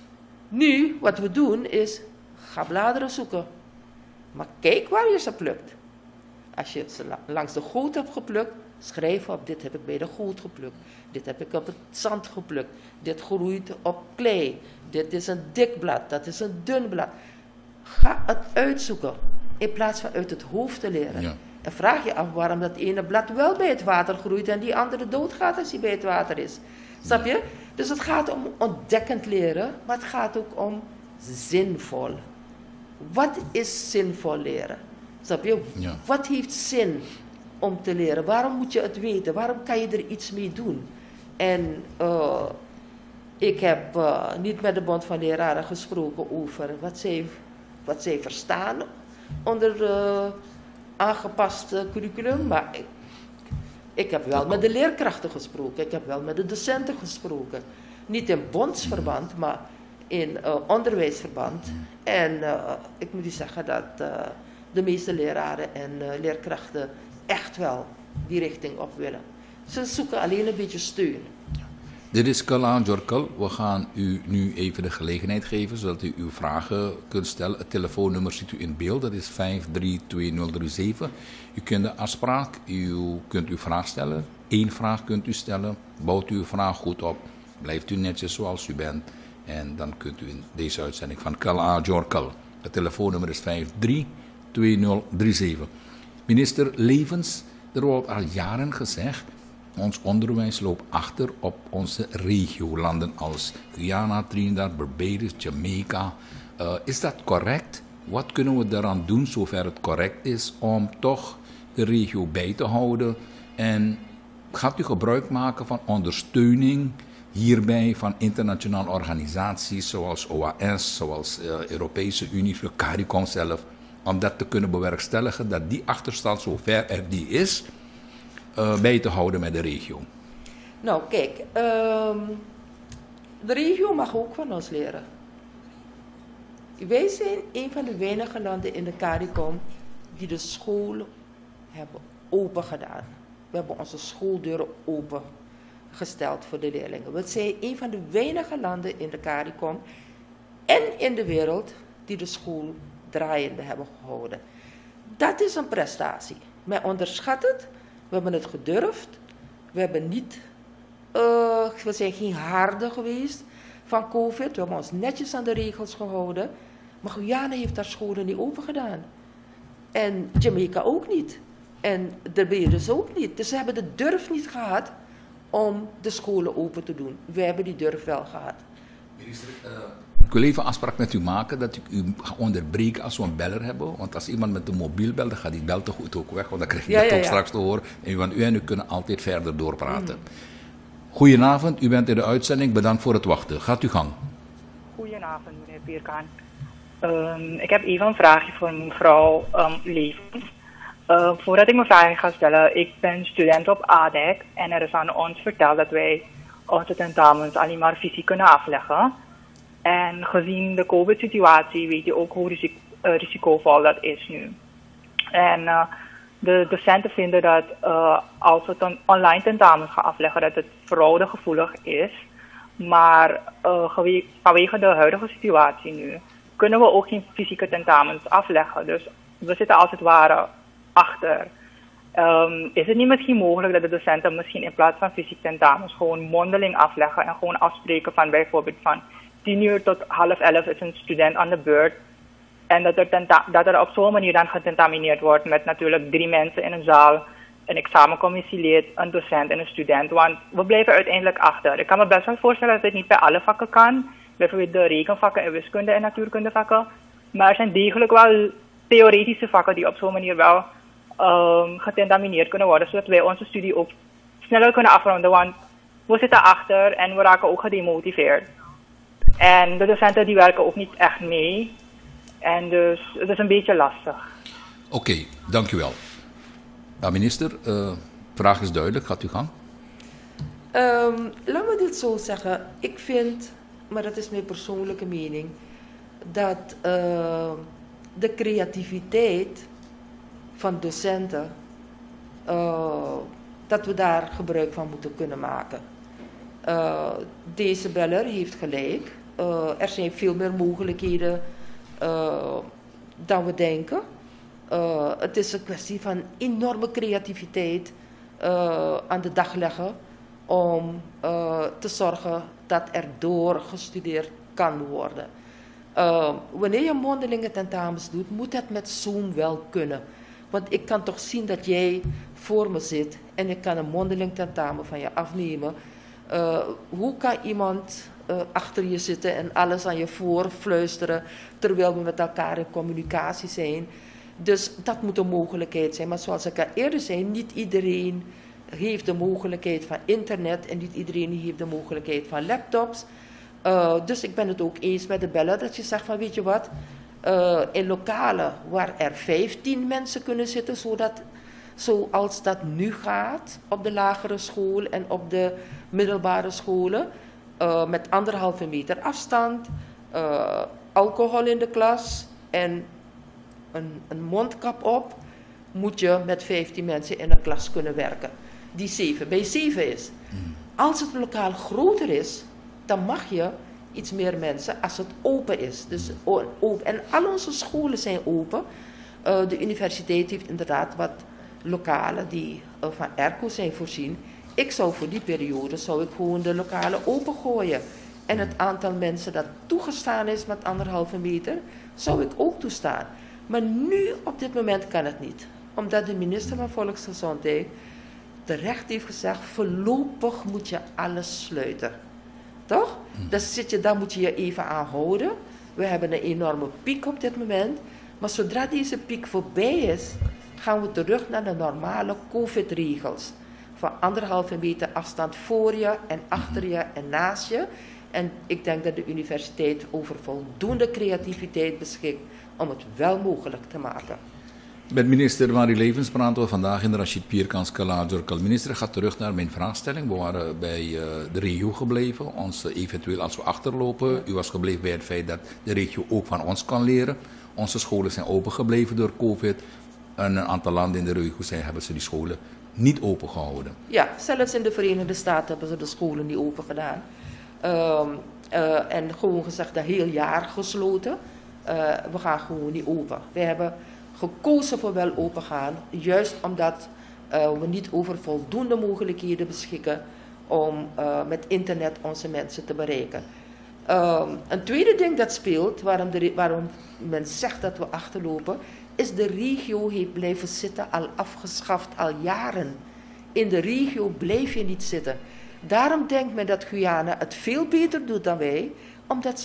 Nu, wat we doen is, ga bladeren zoeken. Maar kijk waar je ze plukt. Als je ze langs de goot hebt geplukt, schrijf op, dit heb ik bij de goot geplukt. Dit heb ik op het zand geplukt. Dit groeit op klei. Dit is een dik blad, dat is een dun blad. Ga het uitzoeken, in plaats van uit het hoofd te leren. Ja. En vraag je af waarom dat ene blad wel bij het water groeit en die andere doodgaat als hij bij het water is. Snap je? Dus het gaat om ontdekkend leren, maar het gaat ook om zinvol. Wat is zinvol leren? Snap je? Ja. Wat heeft zin om te leren? Waarom moet je het weten? Waarom kan je er iets mee doen? En uh, ik heb uh, niet met de Bond van Leraren gesproken over wat zij, wat zij verstaan onder uh, aangepast curriculum, maar ik, ik heb wel met de leerkrachten gesproken. Ik heb wel met de docenten gesproken. Niet in bondsverband, maar in uh, onderwijsverband. En uh, ik moet u zeggen dat uh, de meeste leraren en uh, leerkrachten echt wel die richting op willen. Ze zoeken alleen een beetje steun. Dit is Kala Jorkel. We gaan u nu even de gelegenheid geven zodat u uw vragen kunt stellen. Het telefoonnummer ziet u in beeld, dat is vijf drie twee nul drie zeven. U kunt de afspraak, u kunt uw vraag stellen. Eén vraag kunt u stellen. Bouwt u uw vraag goed op. Blijft u netjes zoals u bent. En dan kunt u in deze uitzending van Kala Jorkel. Het telefoonnummer is vijf drie twee nul drie zeven. Minister Levens, er wordt al jaren gezegd, ons onderwijs loopt achter op onze regiolanden als Guyana, Trinidad, Barbados, Jamaica. Uh, is dat correct? Wat kunnen we daaraan doen zover het correct is om toch de regio bij te houden? En gaat u gebruik maken van ondersteuning hierbij van internationale organisaties zoals O A S, zoals de uh, Europese Unie, de CARICOM zelf, om dat te kunnen bewerkstelligen, dat die achterstand zover er die is, uh, bij te houden met de regio? Nou kijk, um, de regio mag ook van ons leren. Wij zijn een van de weinige landen in de CARICOM die de school hebben open gedaan. We hebben onze schooldeuren open gesteld voor de leerlingen. We zijn een van de weinige landen in de CARICOM en in de wereld die de school draaiende hebben gehouden. Dat is een prestatie. Men onderschat het. We hebben het gedurfd. We hebben niet, uh, we zijn geen harde geweest van COVID. We hebben ons netjes aan de regels gehouden. Maar Guyana heeft haar scholen niet open gedaan. En Jamaica ook niet. En de Barbados ook niet. Dus ze hebben de durf niet gehad om de scholen open te doen. Wij hebben die durf wel gehad. Minister, uh, Ik wil even afspraak met u maken dat ik u ga onderbreken als we een beller hebben. Want als iemand met een mobiel belt, dan gaat die bel te goed ook weg. Want dan krijg je Ja, dat ja, ook ja. straks te horen. En want u en u kunnen altijd verder doorpraten. Goedenavond, u bent in de uitzending. Bedankt voor het wachten. Gaat u gang. Goedenavond, meneer Pierkaan. Um, ik heb even een vraagje voor mevrouw um, Levens. Uh, voordat ik mijn vraag ga stellen, ik ben student op A D E C en er is aan ons verteld dat wij onze tentamens alleen maar fysiek kunnen afleggen. En gezien de COVID-situatie weet je ook hoe risico, uh, risicovol dat is nu. En uh, de docenten vinden dat uh, als we ten, online tentamens gaan afleggen, dat het fraudegevoelig is. Maar uh, vanwege de huidige situatie nu kunnen we ook geen fysieke tentamens afleggen. Dus we zitten als het ware achter. Um, is het niet misschien mogelijk dat de docenten misschien in plaats van fysiek tentamens gewoon mondeling afleggen en gewoon afspreken van bijvoorbeeld van tien uur tot half elf is een student aan de beurt. En dat er, tenta- dat er op zo'n manier dan getentamineerd wordt met natuurlijk drie mensen in een zaal, een examencommissielid, een docent en een student. Want we blijven uiteindelijk achter. Ik kan me best wel voorstellen dat het niet bij alle vakken kan. Bijvoorbeeld de rekenvakken en wiskunde en natuurkundevakken. Maar er zijn degelijk wel theoretische vakken die op zo'n manier wel um, getentamineerd kunnen worden. Zodat wij onze studie ook sneller kunnen afronden. Want we zitten achter en we raken ook gedemotiveerd. En de docenten die werken ook niet echt mee. En dus het is een beetje lastig. Oké, okay, dank u wel. Ja, minister, de uh, vraag is duidelijk. Gaat u gang. Um, laat me dit zo zeggen. Ik vind, maar dat is mijn persoonlijke mening, dat uh, de creativiteit van docenten, uh, dat we daar gebruik van moeten kunnen maken. Uh, deze beller heeft gelijk. Uh, er zijn veel meer mogelijkheden uh, dan we denken. Uh, het is een kwestie van enorme creativiteit uh, aan de dag leggen om uh, te zorgen dat er doorgestudeerd kan worden. Uh, wanneer je mondelinge tentamens doet, moet het met Zoom wel kunnen. Want ik kan toch zien dat jij voor me zit en ik kan een mondeling tentamen van je afnemen. Uh, hoe kan iemand uh, achter je zitten en alles aan je voorfluisteren terwijl we met elkaar in communicatie zijn? Dus dat moet een mogelijkheid zijn. Maar zoals ik al eerder zei, niet iedereen heeft de mogelijkheid van internet en niet iedereen heeft de mogelijkheid van laptops. Uh, dus ik ben het ook eens met de beller dat je zegt van weet je wat, uh, in lokalen waar er vijftien mensen kunnen zitten, zodat, zoals dat nu gaat op de lagere school en op de middelbare scholen, uh, met anderhalve meter afstand, uh, alcohol in de klas en een, een mondkap op, moet je met vijftien mensen in een klas kunnen werken die zeven bij zeven is. Als het lokaal groter is, dan mag je iets meer mensen als het open is. Dus open. En al onze scholen zijn open. Uh, de universiteit heeft inderdaad wat lokalen die uh, van airco zijn voorzien. Ik zou voor die periode zou ik gewoon de lokalen opengooien. En het aantal mensen dat toegestaan is met anderhalve meter, zou ik ook toestaan. Maar nu op dit moment kan het niet. Omdat de minister van Volksgezondheid terecht heeft gezegd, voorlopig moet je alles sluiten. Toch? Dan zit je, daar moet je je even aan houden. We hebben een enorme piek op dit moment. Maar zodra deze piek voorbij is, gaan we terug naar de normale COVID-regels. Van anderhalve meter afstand voor je en achter je en naast je. En ik denk dat de universiteit over voldoende creativiteit beschikt om het wel mogelijk te maken. Met minister Marie Levens praten we vandaag in de Rachid Pierkans Kaladjorkal. Minister, gaat terug naar mijn vraagstelling. We waren bij uh, de regio gebleven, ons uh, eventueel als we achterlopen. U was gebleven bij het feit dat de regio ook van ons kan leren. Onze scholen zijn open gebleven door COVID. En een aantal landen in de regio zijn, hebben ze die scholen niet open gehouden. Ja, zelfs in de Verenigde Staten hebben ze de scholen niet open gedaan. Um, uh, en gewoon gezegd, dat heel jaar gesloten. Uh, we gaan gewoon niet open. We hebben gekozen voor wel open gaan, juist omdat uh, we niet over voldoende mogelijkheden beschikken om uh, met internet onze mensen te bereiken. Um, een tweede ding dat speelt, waarom, de, waarom men zegt dat we achterlopen, is de regio heeft blijven zitten, al afgeschaft, al jaren. In de regio blijf je niet zitten. Daarom denkt men dat Guyana het veel beter doet dan wij, omdat ze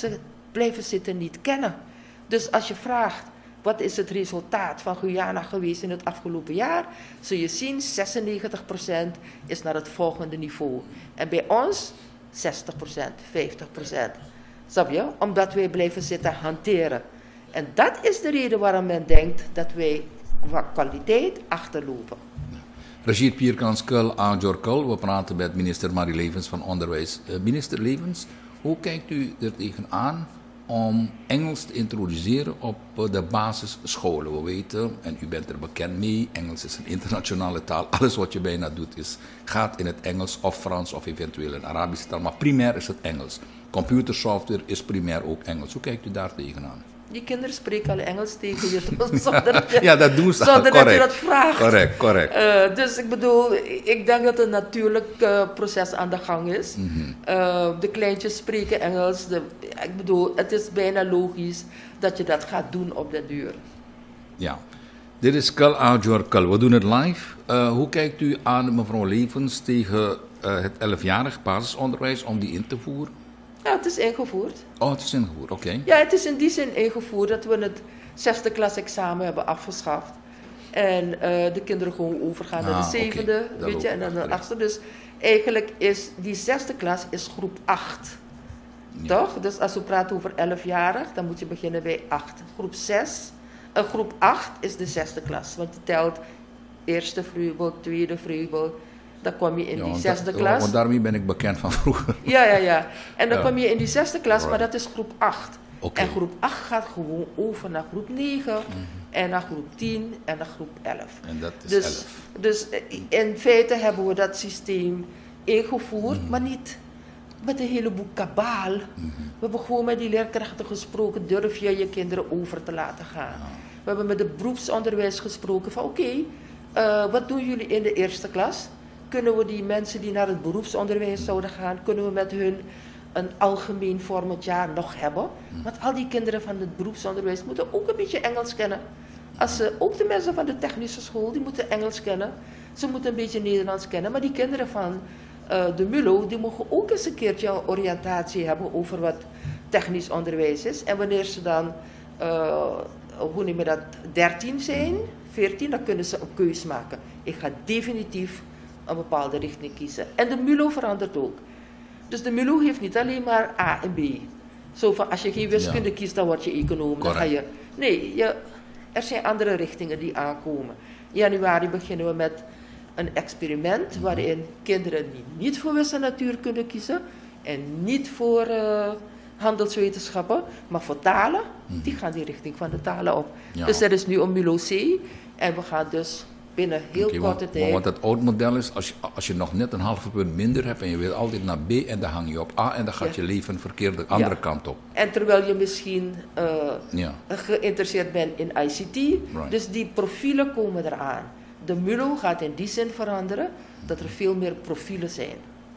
blijven zitten niet kennen. Dus als je vraagt, wat is het resultaat van Guyana geweest in het afgelopen jaar? Zul je zien, zesennegentig procent is naar het volgende niveau. En bij ons zestig procent, vijftig procent. Snap je? Omdat wij blijven zitten hanteren. En dat is de reden waarom men denkt dat wij qua kwaliteit achterlopen. Rashid Pierkans-Kul, Ajor Kul, we praten met minister Marie Levens van Onderwijs. Uh, minister Levens, hoe kijkt u er tegenaan om Engels te introduceren op de basisscholen? We weten, en u bent er bekend mee, Engels is een internationale taal. Alles wat je bijna doet is, gaat in het Engels of Frans of eventueel een Arabische taal. Maar primair is het Engels. Computersoftware is primair ook Engels. Hoe kijkt u daar tegenaan? Die kinderen spreken al Engels tegen je zonder, ja, dat doen ze zonder correct. dat je dat vraagt. Correct, correct. Uh, dus ik bedoel, ik denk dat een natuurlijk uh, proces aan de gang is. Mm-hmm. Uh, de kleintjes spreken Engels. De, ik bedoel, het is bijna logisch dat je dat gaat doen op de duur. Ja, dit is Kul Ajor Kul. We doen het live. Uh, hoe kijkt u aan, mevrouw Levens, tegen uh, het elfjarig basisonderwijs om die in te voeren? Ja, het is ingevoerd. Oh, het is ingevoerd, oké. Okay. Ja, het is in die zin ingevoerd dat we het zesde klas examen hebben afgeschaft. En uh, de kinderen gewoon overgaan ah, naar de zevende, okay. weet je, en dan de achtste. Dus eigenlijk is die zesde klas is groep acht. Ja. Toch? Dus als we praten over elfjarig, dan moet je beginnen bij acht. Groep zes, uh, groep acht is de zesde klas. Want je telt eerste vreubel, tweede vreubel. Dan kom je in ja, die zesde dat, klas. Want daarmee ben ik bekend van vroeger. Ja, ja, ja. En dan ja. kom je in die zesde klas, maar dat is groep acht. Okay. En groep acht gaat gewoon over naar groep negen. Mm-hmm. En naar groep tien en naar groep elf. En dat is dus, elf. Dus in feite hebben we dat systeem ingevoerd, mm-hmm. maar niet met een heleboel kabaal. Mm-hmm. We hebben gewoon met die leerkrachten gesproken, durf je je kinderen over te laten gaan. Ja. We hebben met het beroepsonderwijs gesproken van oké, okay, uh, wat doen jullie in de eerste klas? Kunnen we die mensen die naar het beroepsonderwijs zouden gaan, kunnen we met hun een algemeen vormend jaar nog hebben? Want al die kinderen van het beroepsonderwijs moeten ook een beetje Engels kennen. Als ze, ook de mensen van de technische school, die moeten Engels kennen. Ze moeten een beetje Nederlands kennen. Maar die kinderen van uh, de M U L O, die mogen ook eens een keertje een oriëntatie hebben over wat technisch onderwijs is. En wanneer ze dan, uh, hoe noem je dat, dertien zijn, veertien, dan kunnen ze een keus maken. Ik ga definitief een bepaalde richting kiezen. En de M U L O verandert ook. Dus de M U L O heeft niet alleen maar A en B. Zo van, als je geen wiskunde ja. kiest, dan word je econoom. Dan ga je, nee, je, er zijn andere richtingen die aankomen. In januari beginnen we met een experiment waarin kinderen die niet voor wiskunde en natuurkunde kiezen en niet voor uh, handelswetenschappen, maar voor talen, mm-hmm. die gaan die richting van de talen op. Ja. Dus er is nu een M U L O C en we gaan dus binnen heel okay, korte want, tijd. Want het oud model is, als je, als je nog net een halve punt minder hebt en je wil altijd naar B en dan hang je op A en dan gaat ja. je leven verkeerd de andere ja. kant op. En terwijl je misschien uh, ja. geïnteresseerd bent in I C T, right. dus die profielen komen eraan. De M U L O gaat in die zin veranderen dat er veel meer profielen zijn.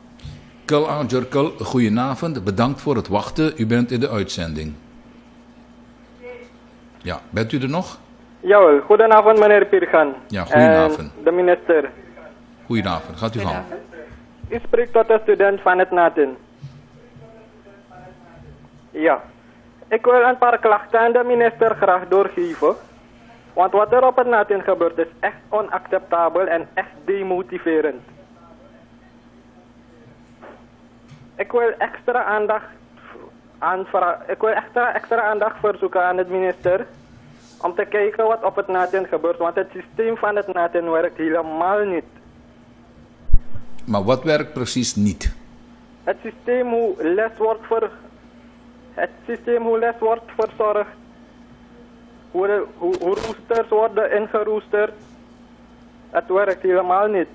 Kul Ajor Kul, goedenavond, bedankt voor het wachten. U bent in de uitzending. Ja, bent u er nog? Jawel, goedenavond meneer Pierkan. Ja, goedenavond. En de minister. Goedenavond, gaat u gang. U spreekt tot de student van het Natin. Ja, ik wil een paar klachten aan de minister graag doorgeven. Want wat er op het Natin gebeurt is echt onacceptabel en echt demotiverend. Ik wil extra aandacht, aanvra- ik wil extra, extra aandacht verzoeken aan het minister om te kijken wat op het Natin gebeurt, want het systeem van het Natin werkt helemaal niet. Maar wat werkt precies niet? Het systeem hoe les wordt ver, het systeem hoe les wordt verzorgd, hoe, de, hoe, hoe roosters worden ingeroosterd, het werkt helemaal niet.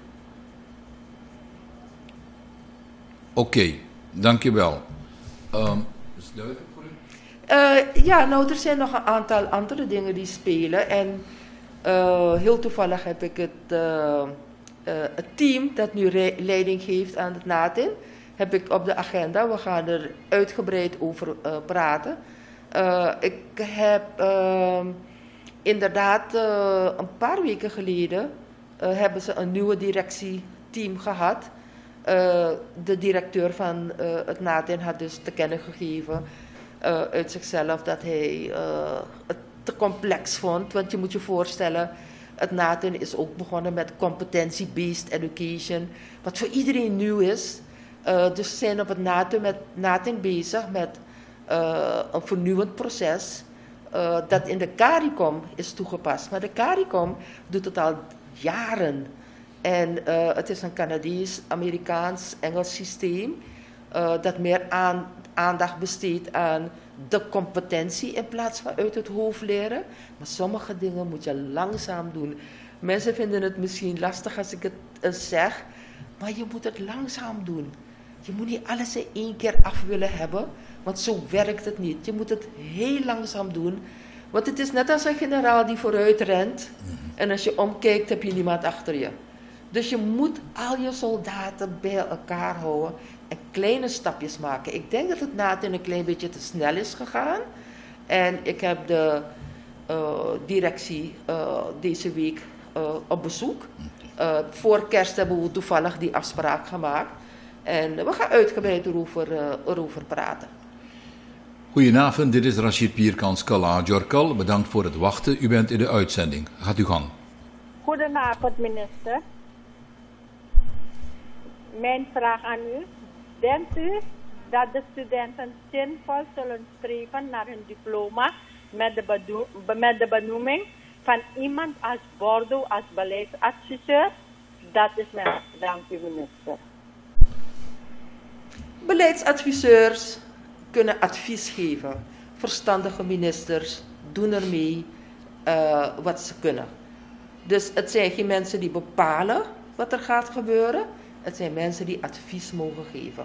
Oké, okay, dankjewel. Um, is het duidelijk voor u? Uh, ja, nou, er zijn nog een aantal andere dingen die spelen. En uh, heel toevallig heb ik het, uh, uh, het team dat nu re- leiding geeft aan het Natin, heb ik op de agenda. We gaan er uitgebreid over uh, praten. Uh, ik heb uh, inderdaad uh, een paar weken geleden uh, hebben ze een nieuwe directieteam gehad. Uh, de directeur van uh, het Natin had dus te kennen gegeven uh, uit zichzelf dat hij uh, het te complex vond. Want je moet je voorstellen, het NATEN is ook begonnen met competentie-based education, wat voor iedereen nieuw is. Uh, dus ze zijn op het NATEN, met, NATEN bezig met uh, een vernieuwend proces uh, dat in de CARICOM is toegepast. Maar de CARICOM doet het al jaren. En uh, het is een Canadees-Amerikaans-Engels systeem uh, dat meer aan, aandacht besteedt aan de competentie in plaats van uit het hoofd leren. Maar sommige dingen moet je langzaam doen. Mensen vinden het misschien lastig als ik het uh, zeg, maar je moet het langzaam doen. Je moet niet alles in één keer af willen hebben, want zo werkt het niet. Je moet het heel langzaam doen, want het is net als een generaal die vooruit rent en als je omkijkt heb je niemand achter je. Dus je moet al je soldaten bij elkaar houden en kleine stapjes maken. Ik denk dat het NATEN een klein beetje te snel is gegaan. En ik heb de uh, directie uh, deze week uh, op bezoek. Uh, voor kerst hebben we toevallig die afspraak gemaakt. En we gaan uitgebreid erover, uh, erover praten. Goedenavond, dit is Rashid Pierkans Kala Jorkal. Bedankt voor het wachten. U bent in de uitzending. Gaat u gang. Goedenavond, minister. Mijn vraag aan u. Denkt u dat de studenten zinvol zullen streven naar hun diploma met de, bedo- met de benoeming van iemand als Bordeaux als beleidsadviseur? Dat is mijn vraag. Dank u, minister. Beleidsadviseurs kunnen advies geven. Verstandige ministers doen ermee uh, wat ze kunnen. Dus het zijn geen mensen die bepalen wat er gaat gebeuren. Het zijn mensen die advies mogen geven.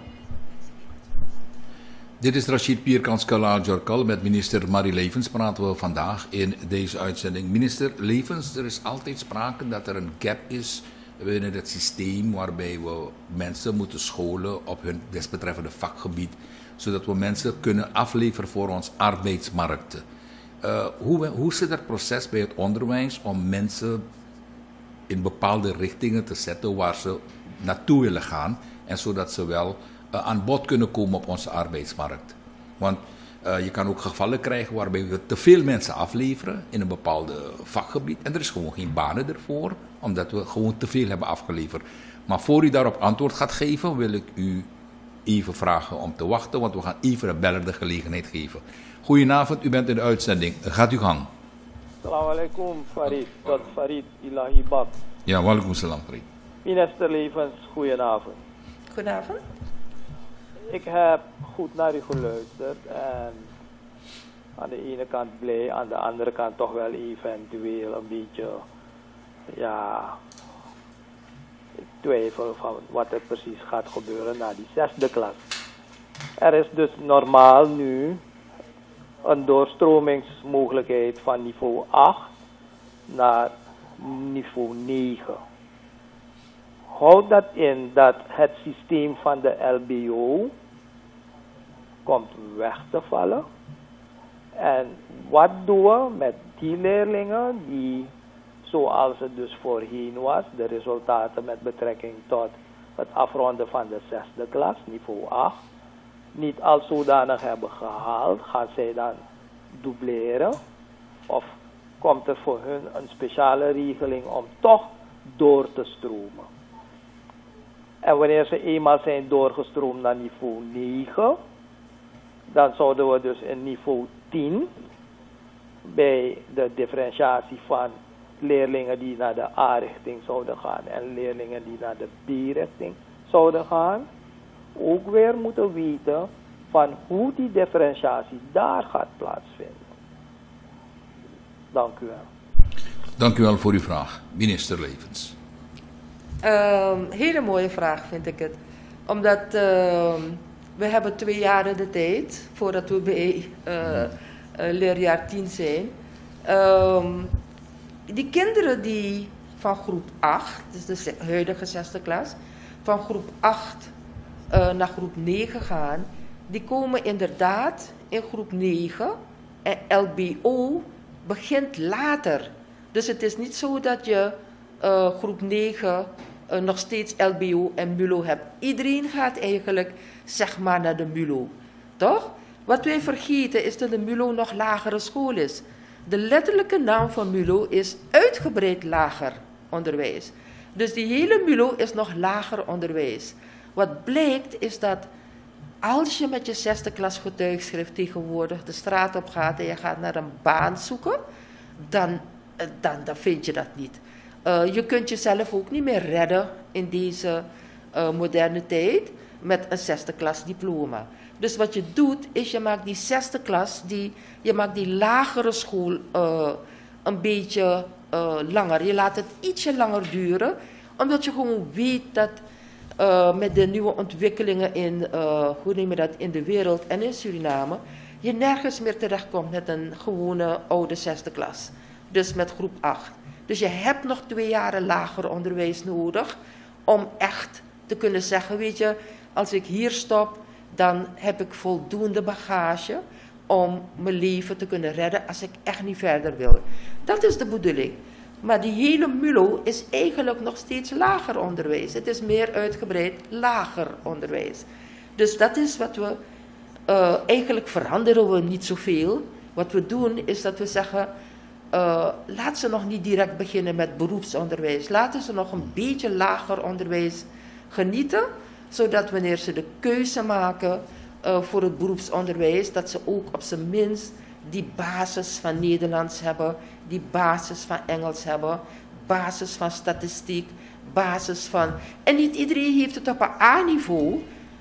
Dit is Rashid Pierkans Kala Jorkal. Met minister Marie Levens praten we vandaag in deze uitzending. Minister Levens, er is altijd sprake dat er een gap is binnen het systeem waarbij we mensen moeten scholen op hun desbetreffende vakgebied, zodat we mensen kunnen afleveren voor onze arbeidsmarkten. Uh, hoe, hoe zit het proces bij het onderwijs om mensen in bepaalde richtingen te zetten waar ze naartoe willen gaan en zodat ze wel uh, aan bod kunnen komen op onze arbeidsmarkt? Want uh, je kan ook gevallen krijgen waarbij we te veel mensen afleveren in een bepaalde vakgebied en er is gewoon geen banen ervoor, omdat we gewoon te veel hebben afgeleverd. Maar voor u daarop antwoord gaat geven, wil ik u even vragen om te wachten, want we gaan even een beller de gelegenheid geven. Goedenavond, u bent in de uitzending. Gaat u gang. Assalamu alaikum, Farid. Dat Farid Ilahi Bab. Ja, walaikum salam, Farid. Minister Levens, goedenavond. Goedenavond. Ik heb goed naar u geluisterd en aan de ene kant blij, aan de andere kant toch wel eventueel een beetje, ja, ik twijfel van wat er precies gaat gebeuren na die zesde klas. Er is dus normaal nu een doorstromingsmogelijkheid van niveau acht naar niveau negen. Houdt dat in dat het systeem van de L B O komt weg te vallen? En wat doen we met die leerlingen die, zoals het dus voorheen was, de resultaten met betrekking tot het afronden van de zesde klas, niveau acht, niet als zodanig hebben gehaald? Gaan zij dan dubleren? Of komt er voor hun een speciale regeling om toch door te stromen? En wanneer ze eenmaal zijn doorgestroomd naar niveau negen, dan zouden we dus in niveau tien bij de differentiatie van leerlingen die naar de A-richting zouden gaan en leerlingen die naar de B-richting zouden gaan, ook weer moeten weten van hoe die differentiatie daar gaat plaatsvinden. Dank u wel. Dank u wel voor uw vraag, minister Levens. Um, hele mooie vraag vind ik het. Omdat uh, we hebben twee jaren de tijd voordat we bij uh, uh, leerjaar tien zijn. Um, die kinderen die van groep acht, dus de huidige zesde klas, van groep acht uh, naar groep negen gaan, die komen inderdaad in groep negen en L B O begint later. Dus het is niet zo dat je uh, groep negen uh, nog steeds L B O en MULO hebt. Iedereen gaat eigenlijk zeg maar naar de MULO, toch? Wat wij vergeten is dat de MULO nog lagere school is. De letterlijke naam van MULO is uitgebreid lager onderwijs. Dus die hele MULO is nog lager onderwijs. Wat blijkt is dat als je met je zesde klas getuigschrift tegenwoordig de straat op gaat en je gaat naar een baan zoeken, dan, dan, dan vind je dat niet. Uh, je kunt jezelf ook niet meer redden in deze uh, moderne tijd met een zesde klas diploma. Dus wat je doet is je maakt die zesde klas, die, je maakt die lagere school uh, een beetje uh, langer. Je laat het ietsje langer duren, omdat je gewoon weet dat uh, met de nieuwe ontwikkelingen in, uh, hoe noem je dat, in de wereld en in Suriname, je nergens meer terechtkomt met een gewone oude zesde klas. Dus met groep acht. Dus je hebt nog twee jaren lager onderwijs nodig om echt te kunnen zeggen, weet je, als ik hier stop, dan heb ik voldoende bagage om mijn leven te kunnen redden als ik echt niet verder wil. Dat is de bedoeling. Maar die hele MULO is eigenlijk nog steeds lager onderwijs. Het is meer uitgebreid lager onderwijs. Dus dat is wat we, uh, eigenlijk veranderen we niet zoveel. Wat we doen is dat we zeggen, uh, laat ze nog niet direct beginnen met beroepsonderwijs. Laten ze nog een beetje lager onderwijs genieten, zodat wanneer ze de keuze maken uh, voor het beroepsonderwijs, dat ze ook op zijn minst die basis van Nederlands hebben, die basis van Engels hebben, basis van statistiek, basis van... En niet iedereen heeft het op een A-niveau,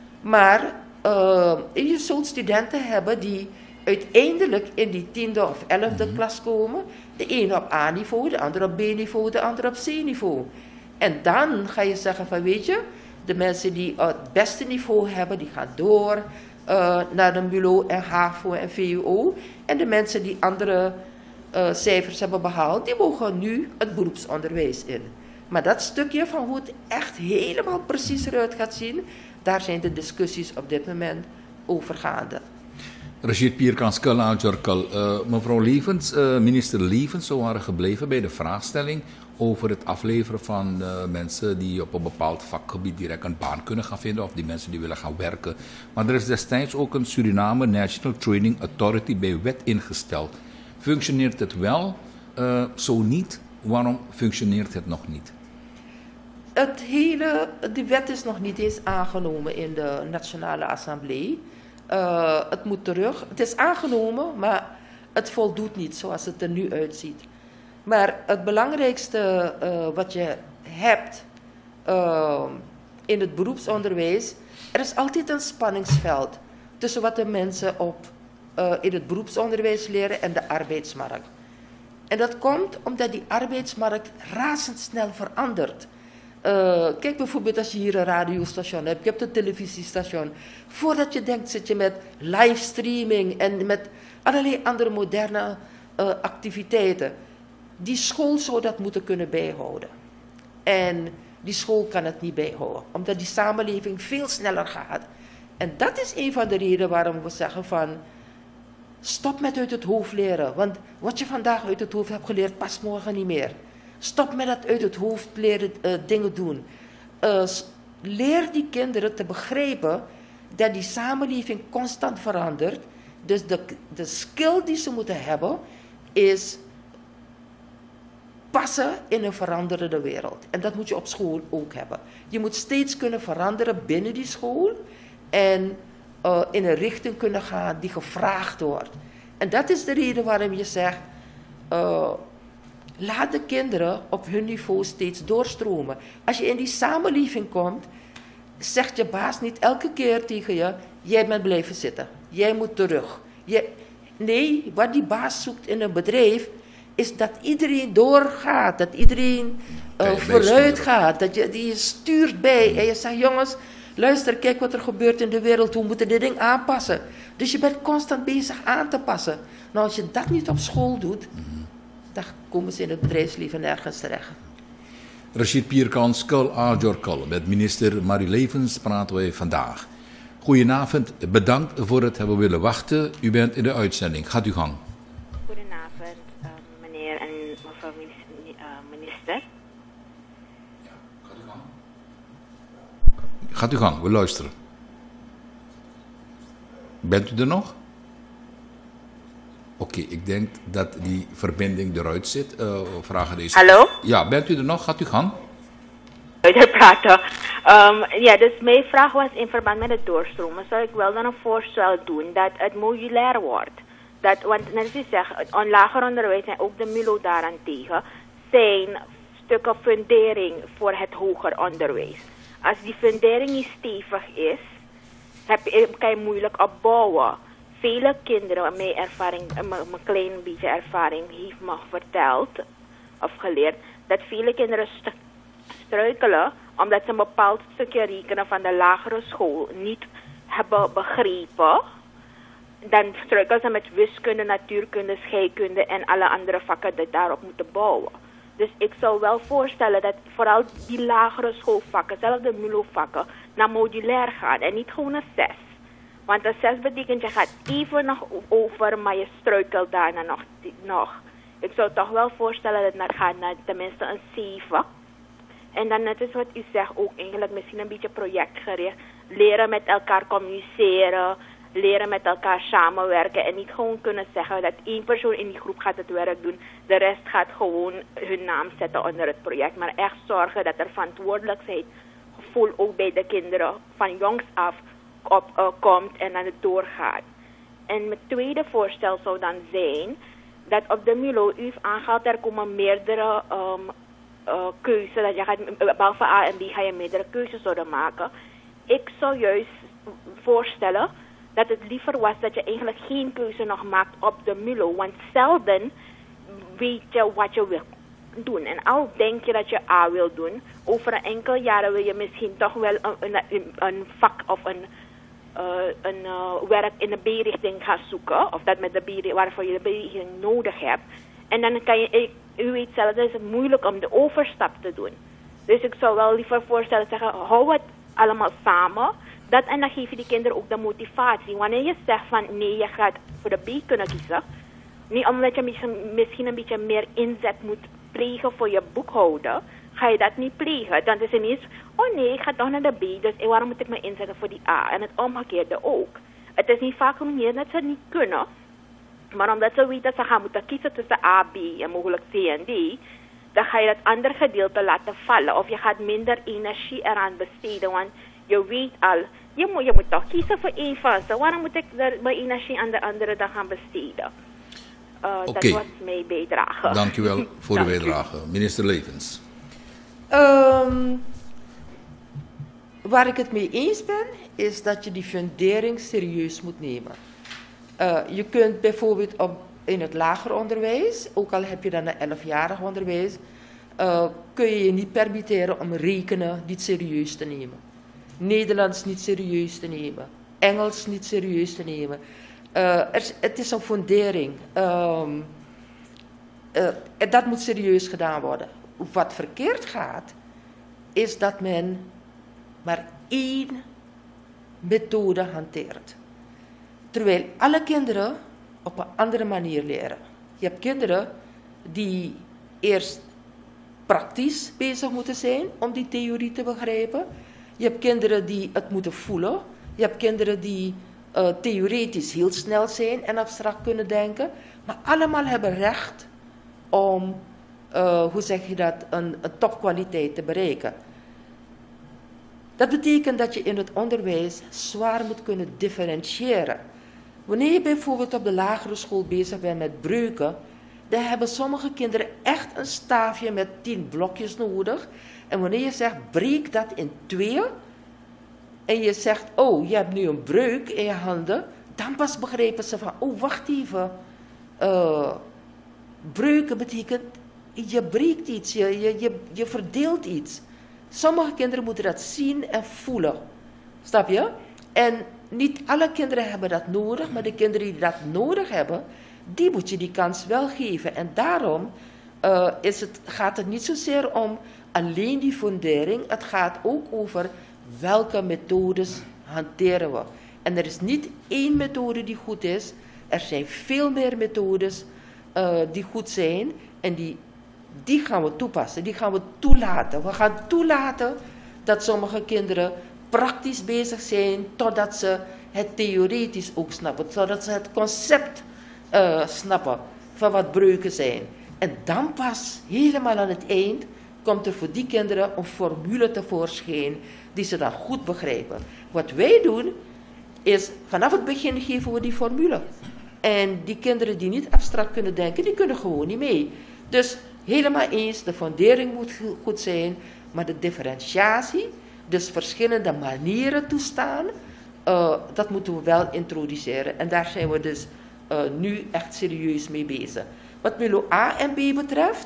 maar uh, je zult studenten hebben die uiteindelijk in die tiende of elfde mm-hmm. klas komen. De ene op A-niveau, de andere op B-niveau, de andere op C-niveau. En dan ga je zeggen van, weet je, de mensen die het beste niveau hebben, die gaan door uh, naar de MULO en HAVO en V W O. En de mensen die andere uh, cijfers hebben behaald, die mogen nu het beroepsonderwijs in. Maar dat stukje van hoe het echt helemaal precies eruit gaat zien, daar zijn de discussies op dit moment over gaande. Rashid Pierkans, Jorkal, uh, mevrouw Levens, uh, minister Levens zou waren gebleven bij de vraagstelling over het afleveren van uh, mensen die op een bepaald vakgebied direct een baan kunnen gaan vinden, of die mensen die willen gaan werken. Maar er is destijds ook een Suriname National Training Authority bij wet ingesteld. Functioneert het wel? Uh, zo niet? Waarom functioneert het nog niet? Het hele, de wet is nog niet eens aangenomen in de Nationale Assemblée. Uh, het moet terug. Het is aangenomen, maar het voldoet niet zoals het er nu uitziet. Maar het belangrijkste uh, wat je hebt uh, in het beroepsonderwijs, er is altijd een spanningsveld tussen wat de mensen op, uh, in het beroepsonderwijs leren en de arbeidsmarkt. En dat komt omdat die arbeidsmarkt razendsnel verandert. Uh, kijk bijvoorbeeld als je hier een radiostation hebt, je hebt een televisiestation. Voordat je denkt zit je met livestreaming en met allerlei andere moderne uh, activiteiten. Die school zou dat moeten kunnen bijhouden. En die school kan het niet bijhouden, omdat die samenleving veel sneller gaat. En dat is een van de redenen waarom we zeggen van, stop met uit het hoofd leren. Want wat je vandaag uit het hoofd hebt geleerd, past morgen niet meer. Stop met dat uit het hoofd leren uh, dingen doen. Uh, leer die kinderen te begrijpen dat die samenleving constant verandert. Dus de, de skill die ze moeten hebben is passen in een veranderende wereld. En dat moet je op school ook hebben. Je moet steeds kunnen veranderen binnen die school en uh, in een richting kunnen gaan die gevraagd wordt. En dat is de reden waarom je zegt, uh, laat de kinderen op hun niveau steeds doorstromen. Als je in die samenleving komt, zegt je baas niet elke keer tegen je, jij bent blijven zitten, jij moet terug. Je, nee, wat die baas zoekt in een bedrijf, is dat iedereen doorgaat, dat iedereen uh, vooruit gaat, dat je die stuurt bij. En je zegt, jongens, luister, kijk wat er gebeurt in de wereld, hoe moeten dit ding aanpassen. Dus je bent constant bezig aan te passen. Nou, als je dat niet op school doet, dan komen ze in het bedrijfsleven nergens terecht. Rashid Pierkans, Kul Ajorkal, met minister Marie Levens praten wij vandaag. Goedenavond, bedankt voor het hebben willen wachten. U bent in de uitzending, gaat u gang. Goedenavond, uh, meneer en mevrouw minister. Ja, gaat u gang. Gaat u gang, we luisteren. Bent u er nog? Oké, okay, ik denk dat die verbinding eruit zit. Uh, vragen deze. Hallo? Ja, bent u er nog? Gaat u gang? Uit praten. Um, ja, dus mijn vraag was in verband met het doorstromen. Zou ik wel dan een voorstel doen dat het modulair wordt. Dat, want net als u zegt, on lager onderwijs en ook de M I L O daarentegen zijn stukken fundering voor het hoger onderwijs. Als die fundering niet stevig is, heb je, kan je moeilijk opbouwen. Vele kinderen, mijn ervaring, mijn klein beetje ervaring heeft me verteld of geleerd dat vele kinderen st struikelen omdat ze een bepaald stukje rekenen van de lagere school niet hebben begrepen. Dan struikelen ze met wiskunde, natuurkunde, scheikunde en alle andere vakken die daarop moeten bouwen. Dus ik zou wel voorstellen dat vooral die lagere schoolvakken, zelfs de M I L O-vakken, naar modulair gaan en niet gewoon een zes. Want een zes betekent je gaat even nog over, maar je struikelt daarna nog. nog. Ik zou toch wel voorstellen dat het gaat naar tenminste een zeven. En dan net is wat u zegt ook eigenlijk misschien een beetje projectgericht. Leren met elkaar communiceren, leren met elkaar samenwerken en niet gewoon kunnen zeggen dat één persoon in die groep gaat het werk doen. De rest gaat gewoon hun naam zetten onder het project. Maar echt zorgen dat er verantwoordelijkheid gevoel ook bij de kinderen van jongs af op, uh, komt en aan het doorgaat. En mijn tweede voorstel zou dan zijn dat op de M I L O u heeft aangehaald, er komen meerdere um, uh, keuzes. Dat je gaat, behalve A en B ga je meerdere keuzes zouden maken. Ik zou juist voorstellen dat het liever was dat je eigenlijk geen keuze nog maakt op de M I L O. Want zelden weet je wat je wil doen. En al denk je dat je A wil doen, over een enkel jaar wil je misschien toch wel een, een, een vak of een, uh, een uh, werk in de B-richting gaan zoeken. Of dat met de B, waarvoor je de B-richting nodig hebt. En dan kan je, u weet zelf, dat is het moeilijk om de overstap te doen. Dus ik zou wel liever voorstellen zeggen, hou het allemaal samen. Dat, en dan geef je die kinderen ook de motivatie. Wanneer je zegt van nee, je gaat voor de B kunnen kiezen. Niet omdat je misschien, misschien een beetje meer inzet moet plegen voor je boekhouden. Ga je dat niet plegen. Dan is het ineens, oh nee, ik ga toch naar de B. Dus waarom moet ik me inzetten voor die A? En het omgekeerde ook. Het is niet vaak meer dat ze het niet kunnen. Maar omdat ze weten dat ze gaan moeten kiezen tussen A, B en mogelijk C en D. Dan ga je dat andere gedeelte laten vallen. Of je gaat minder energie eraan besteden. Want je weet al, je moet, je moet toch kiezen voor één van ze. Waarom moet ik er mijn energie aan de andere dan gaan besteden? Uh, Oké. Dat was mijn bijdrage. Dank u wel voor Dank de u. bijdrage. Minister Levens. Um, waar ik het mee eens ben, is dat je die fundering serieus moet nemen. Uh, je kunt bijvoorbeeld op, in het lager onderwijs, ook al heb je dan een elfjarig onderwijs, uh, kun je je niet permitteren om rekenen niet serieus te nemen. Nederlands niet serieus te nemen. Engels niet serieus te nemen. Uh, er, het is een fundering. Um, uh, dat moet serieus gedaan worden. Wat verkeerd gaat, is dat men maar één methode hanteert. Terwijl alle kinderen op een andere manier leren. Je hebt kinderen die eerst praktisch bezig moeten zijn om die theorie te begrijpen. Je hebt kinderen die het moeten voelen. Je hebt kinderen die uh, theoretisch heel snel zijn en abstract kunnen denken. Maar allemaal hebben recht om, uh, hoe zeg je dat, een, een topkwaliteit te bereiken. Dat betekent dat je in het onderwijs zwaar moet kunnen differentiëren. Wanneer je bijvoorbeeld op de lagere school bezig bent met breuken, dan hebben sommige kinderen echt een staafje met tien blokjes nodig. En wanneer je zegt, breek dat in tweeën, en je zegt, oh, je hebt nu een breuk in je handen, dan pas begrijpen ze van, oh, wacht even. Uh, breuken betekent, je breekt iets, je, je, je, je verdeelt iets. Sommige kinderen moeten dat zien en voelen. Snap je? En niet alle kinderen hebben dat nodig, maar de kinderen die dat nodig hebben, die moet je die kans wel geven. En daarom uh, is het, gaat het niet zozeer om alleen die fundering. Het gaat ook over welke methodes hanteren we. En er is niet één methode die goed is. Er zijn veel meer methodes uh, die goed zijn. En die, die gaan we toepassen. Die gaan we toelaten. We gaan toelaten dat sommige kinderen praktisch bezig zijn totdat ze het theoretisch ook snappen. Totdat ze het concept uh, snappen van wat breuken zijn. En dan pas, helemaal aan het eind, komt er voor die kinderen een formule tevoorschijn die ze dan goed begrijpen. Wat wij doen, is vanaf het begin geven we die formule. En die kinderen die niet abstract kunnen denken, die kunnen gewoon niet mee. Dus helemaal eens, de fundering moet goed zijn, maar de differentiatie, dus verschillende manieren toestaan, uh, dat moeten we wel introduceren. En daar zijn we dus uh, nu echt serieus mee bezig. Wat Mulo A en B betreft,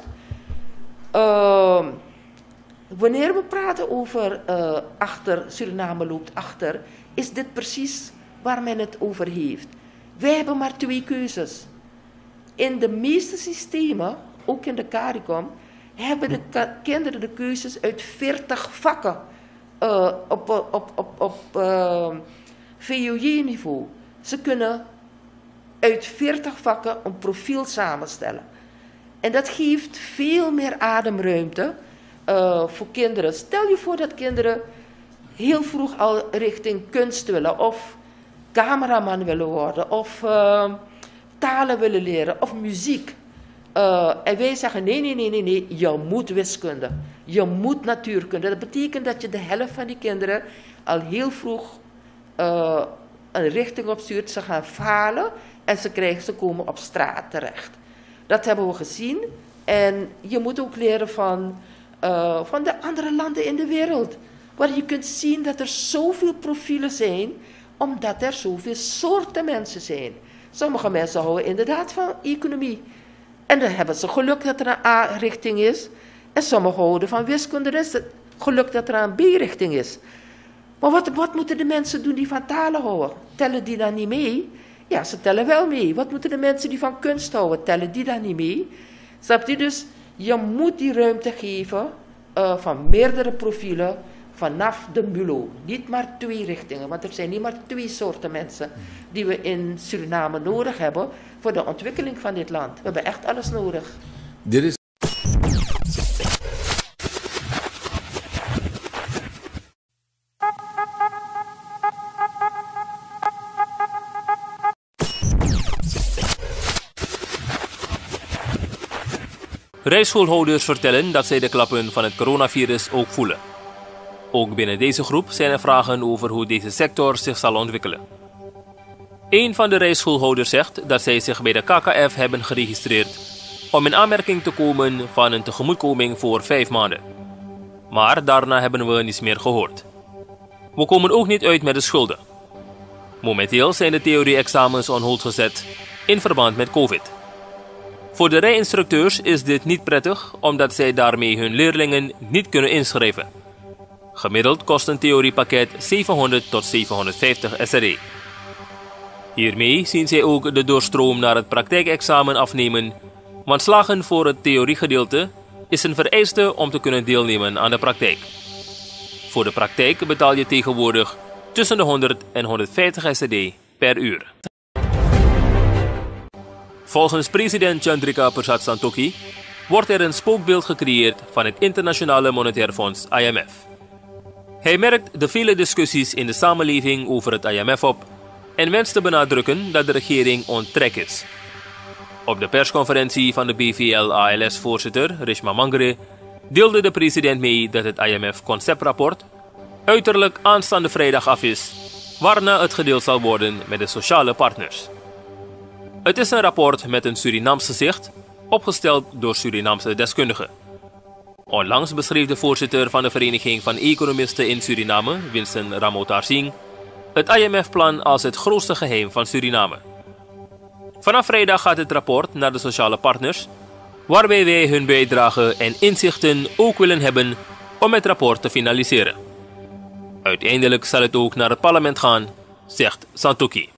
uh, wanneer we praten over uh, achter, Suriname loopt achter, is dit precies waar men het over heeft. Wij hebben maar twee keuzes. In de meeste systemen, ook in de CARICOM, hebben de ka- kinderen de keuzes uit veertig vakken uh, op, op, op, op uh, V O J-niveau. Ze kunnen uit veertig vakken een profiel samenstellen. En dat geeft veel meer ademruimte uh, voor kinderen. Stel je voor dat kinderen heel vroeg al richting kunst willen, of cameraman willen worden, of uh, talen willen leren, of muziek. Uh, en wij zeggen, nee, nee, nee, nee, nee, je moet wiskunde, je moet natuurkunde. Dat betekent dat je de helft van die kinderen al heel vroeg uh, een richting opstuurt. Ze gaan falen en ze, krijgen, ze komen op straat terecht. Dat hebben we gezien. En je moet ook leren van, uh, van de andere landen in de wereld, waar je kunt zien dat er zoveel profielen zijn, omdat er zoveel soorten mensen zijn. Sommige mensen houden inderdaad van economie. En dan hebben ze geluk dat er een A-richting is. En sommigen houden van wiskunde. Dan is het geluk dat er een B-richting is. Maar wat, wat moeten de mensen doen die van talen houden? Tellen die dan niet mee? Ja, ze tellen wel mee. Wat moeten de mensen die van kunst houden? Tellen die dan niet mee? Snap je? Dus je moet die ruimte geven uh, van meerdere profielen vanaf de MULO. Niet maar twee richtingen, want er zijn niet maar twee soorten mensen die we in Suriname nodig hebben voor de ontwikkeling van dit land. We hebben echt alles nodig. Dit is Rijschoolhouders vertellen dat zij de klappen van het coronavirus ook voelen. Ook binnen deze groep zijn er vragen over hoe deze sector zich zal ontwikkelen. Een van de rijschoolhouders zegt dat zij zich bij de K K F hebben geregistreerd om in aanmerking te komen van een tegemoetkoming voor vijf maanden. Maar daarna hebben we niets meer gehoord. We komen ook niet uit met de schulden. Momenteel zijn de theorie-examens on hold gezet in verband met COVID. Voor de rijinstructeurs is dit niet prettig, omdat zij daarmee hun leerlingen niet kunnen inschrijven. Gemiddeld kost een theoriepakket zevenhonderd tot zevenhonderdvijftig S R D. Hiermee zien zij ook de doorstroom naar het praktijkexamen afnemen, want slagen voor het theoriegedeelte is een vereiste om te kunnen deelnemen aan de praktijk. Voor de praktijk betaal je tegenwoordig tussen de honderd en honderdvijftig S R D per uur. Volgens president Chandrika Persat Santokhi wordt er een spookbeeld gecreëerd van het Internationale Monetair Fonds I M F. Hij merkt de vele discussies in de samenleving over het I M F op en wenst te benadrukken dat de regering on track is. Op de persconferentie van de B V L A L S-voorzitter Rishma Mangere deelde de president mee dat het I M F-conceptrapport uiterlijk aanstaande vrijdag af is, waarna het gedeeld zal worden met de sociale partners. Het is een rapport met een Surinaams gezicht, opgesteld door Surinaamse deskundigen. Onlangs beschreef de voorzitter van de Vereniging van Economisten in Suriname, Winston Ramotarsingh, het I M F-plan als het grootste geheim van Suriname. Vanaf vrijdag gaat het rapport naar de sociale partners, waarbij wij hun bijdrage en inzichten ook willen hebben om het rapport te finaliseren. Uiteindelijk zal het ook naar het parlement gaan, zegt Santokhi.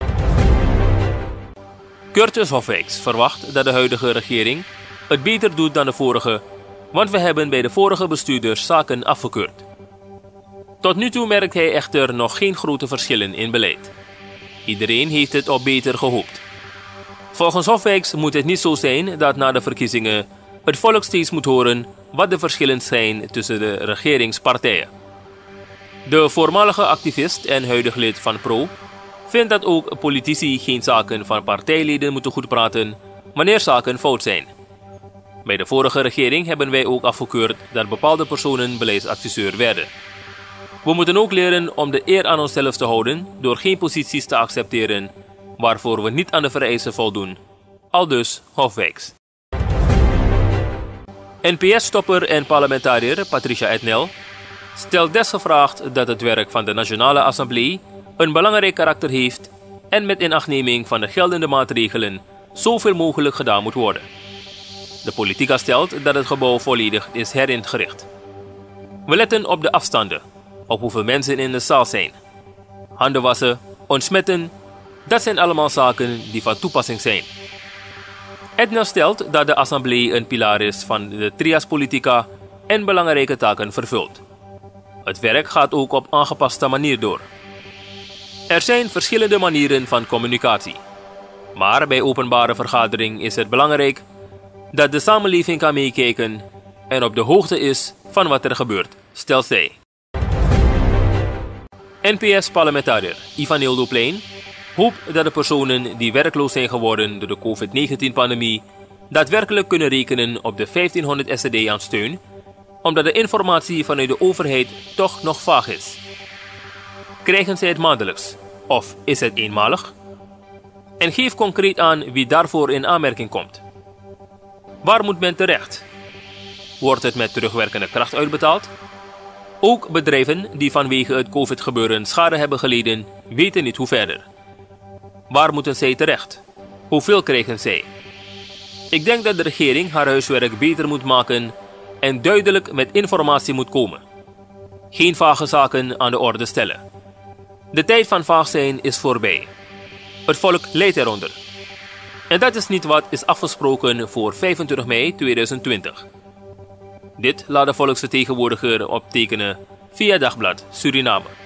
Curtis Hofwijks verwacht dat de huidige regering het beter doet dan de vorige, want we hebben bij de vorige bestuurders zaken afgekeurd. Tot nu toe merkt hij echter nog geen grote verschillen in beleid. Iedereen heeft het op beter gehoopt. Volgens Hofwijks moet het niet zo zijn dat na de verkiezingen het volk steeds moet horen wat de verschillen zijn tussen de regeringspartijen. De voormalige activist en huidig lid van Pro vindt dat ook politici geen zaken van partijleden moeten goedpraten wanneer zaken fout zijn. Bij de vorige regering hebben wij ook afgekeurd dat bepaalde personen beleidsadviseur werden. We moeten ook leren om de eer aan onszelf te houden door geen posities te accepteren waarvoor we niet aan de vereisen voldoen. Aldus Hofwijks. N P S-topper en parlementariër Patricia Etnel stelt desgevraagd dat het werk van de Nationale Assemblée een belangrijk karakter heeft en met inachtneming van de geldende maatregelen zoveel mogelijk gedaan moet worden. De politica stelt dat het gebouw volledig is heringericht. We letten op de afstanden, op hoeveel mensen in de zaal zijn. Handen wassen, ontsmetten, dat zijn allemaal zaken die van toepassing zijn. Etnel stelt dat de Assemblée een pilaar is van de trias politica en belangrijke taken vervult. Het werk gaat ook op aangepaste manier door. Er zijn verschillende manieren van communicatie. Maar bij openbare vergadering is het belangrijk dat de samenleving kan meekijken en op de hoogte is van wat er gebeurt, stelt zij. N P S-parlementariër Ivanildo Plein hoopt dat de personen die werkloos zijn geworden door de COVID negentien-pandemie daadwerkelijk kunnen rekenen op de vijftienhonderd S C D aan steun, omdat de informatie vanuit de overheid toch nog vaag is. Krijgen zij het maandelijks of is het eenmalig? En geef concreet aan wie daarvoor in aanmerking komt. Waar moet men terecht? Wordt het met terugwerkende kracht uitbetaald? Ook bedrijven die vanwege het COVID-gebeuren schade hebben geleden, weten niet hoe verder. Waar moeten zij terecht? Hoeveel krijgen zij? Ik denk dat de regering haar huiswerk beter moet maken en duidelijk met informatie moet komen. Geen vage zaken aan de orde stellen. De tijd van vaag zijn is voorbij. Het volk lijdt eronder. En dat is niet wat is afgesproken voor vijfentwintig mei tweeduizend twintig. Dit laat de volksvertegenwoordiger optekenen via Dagblad Suriname.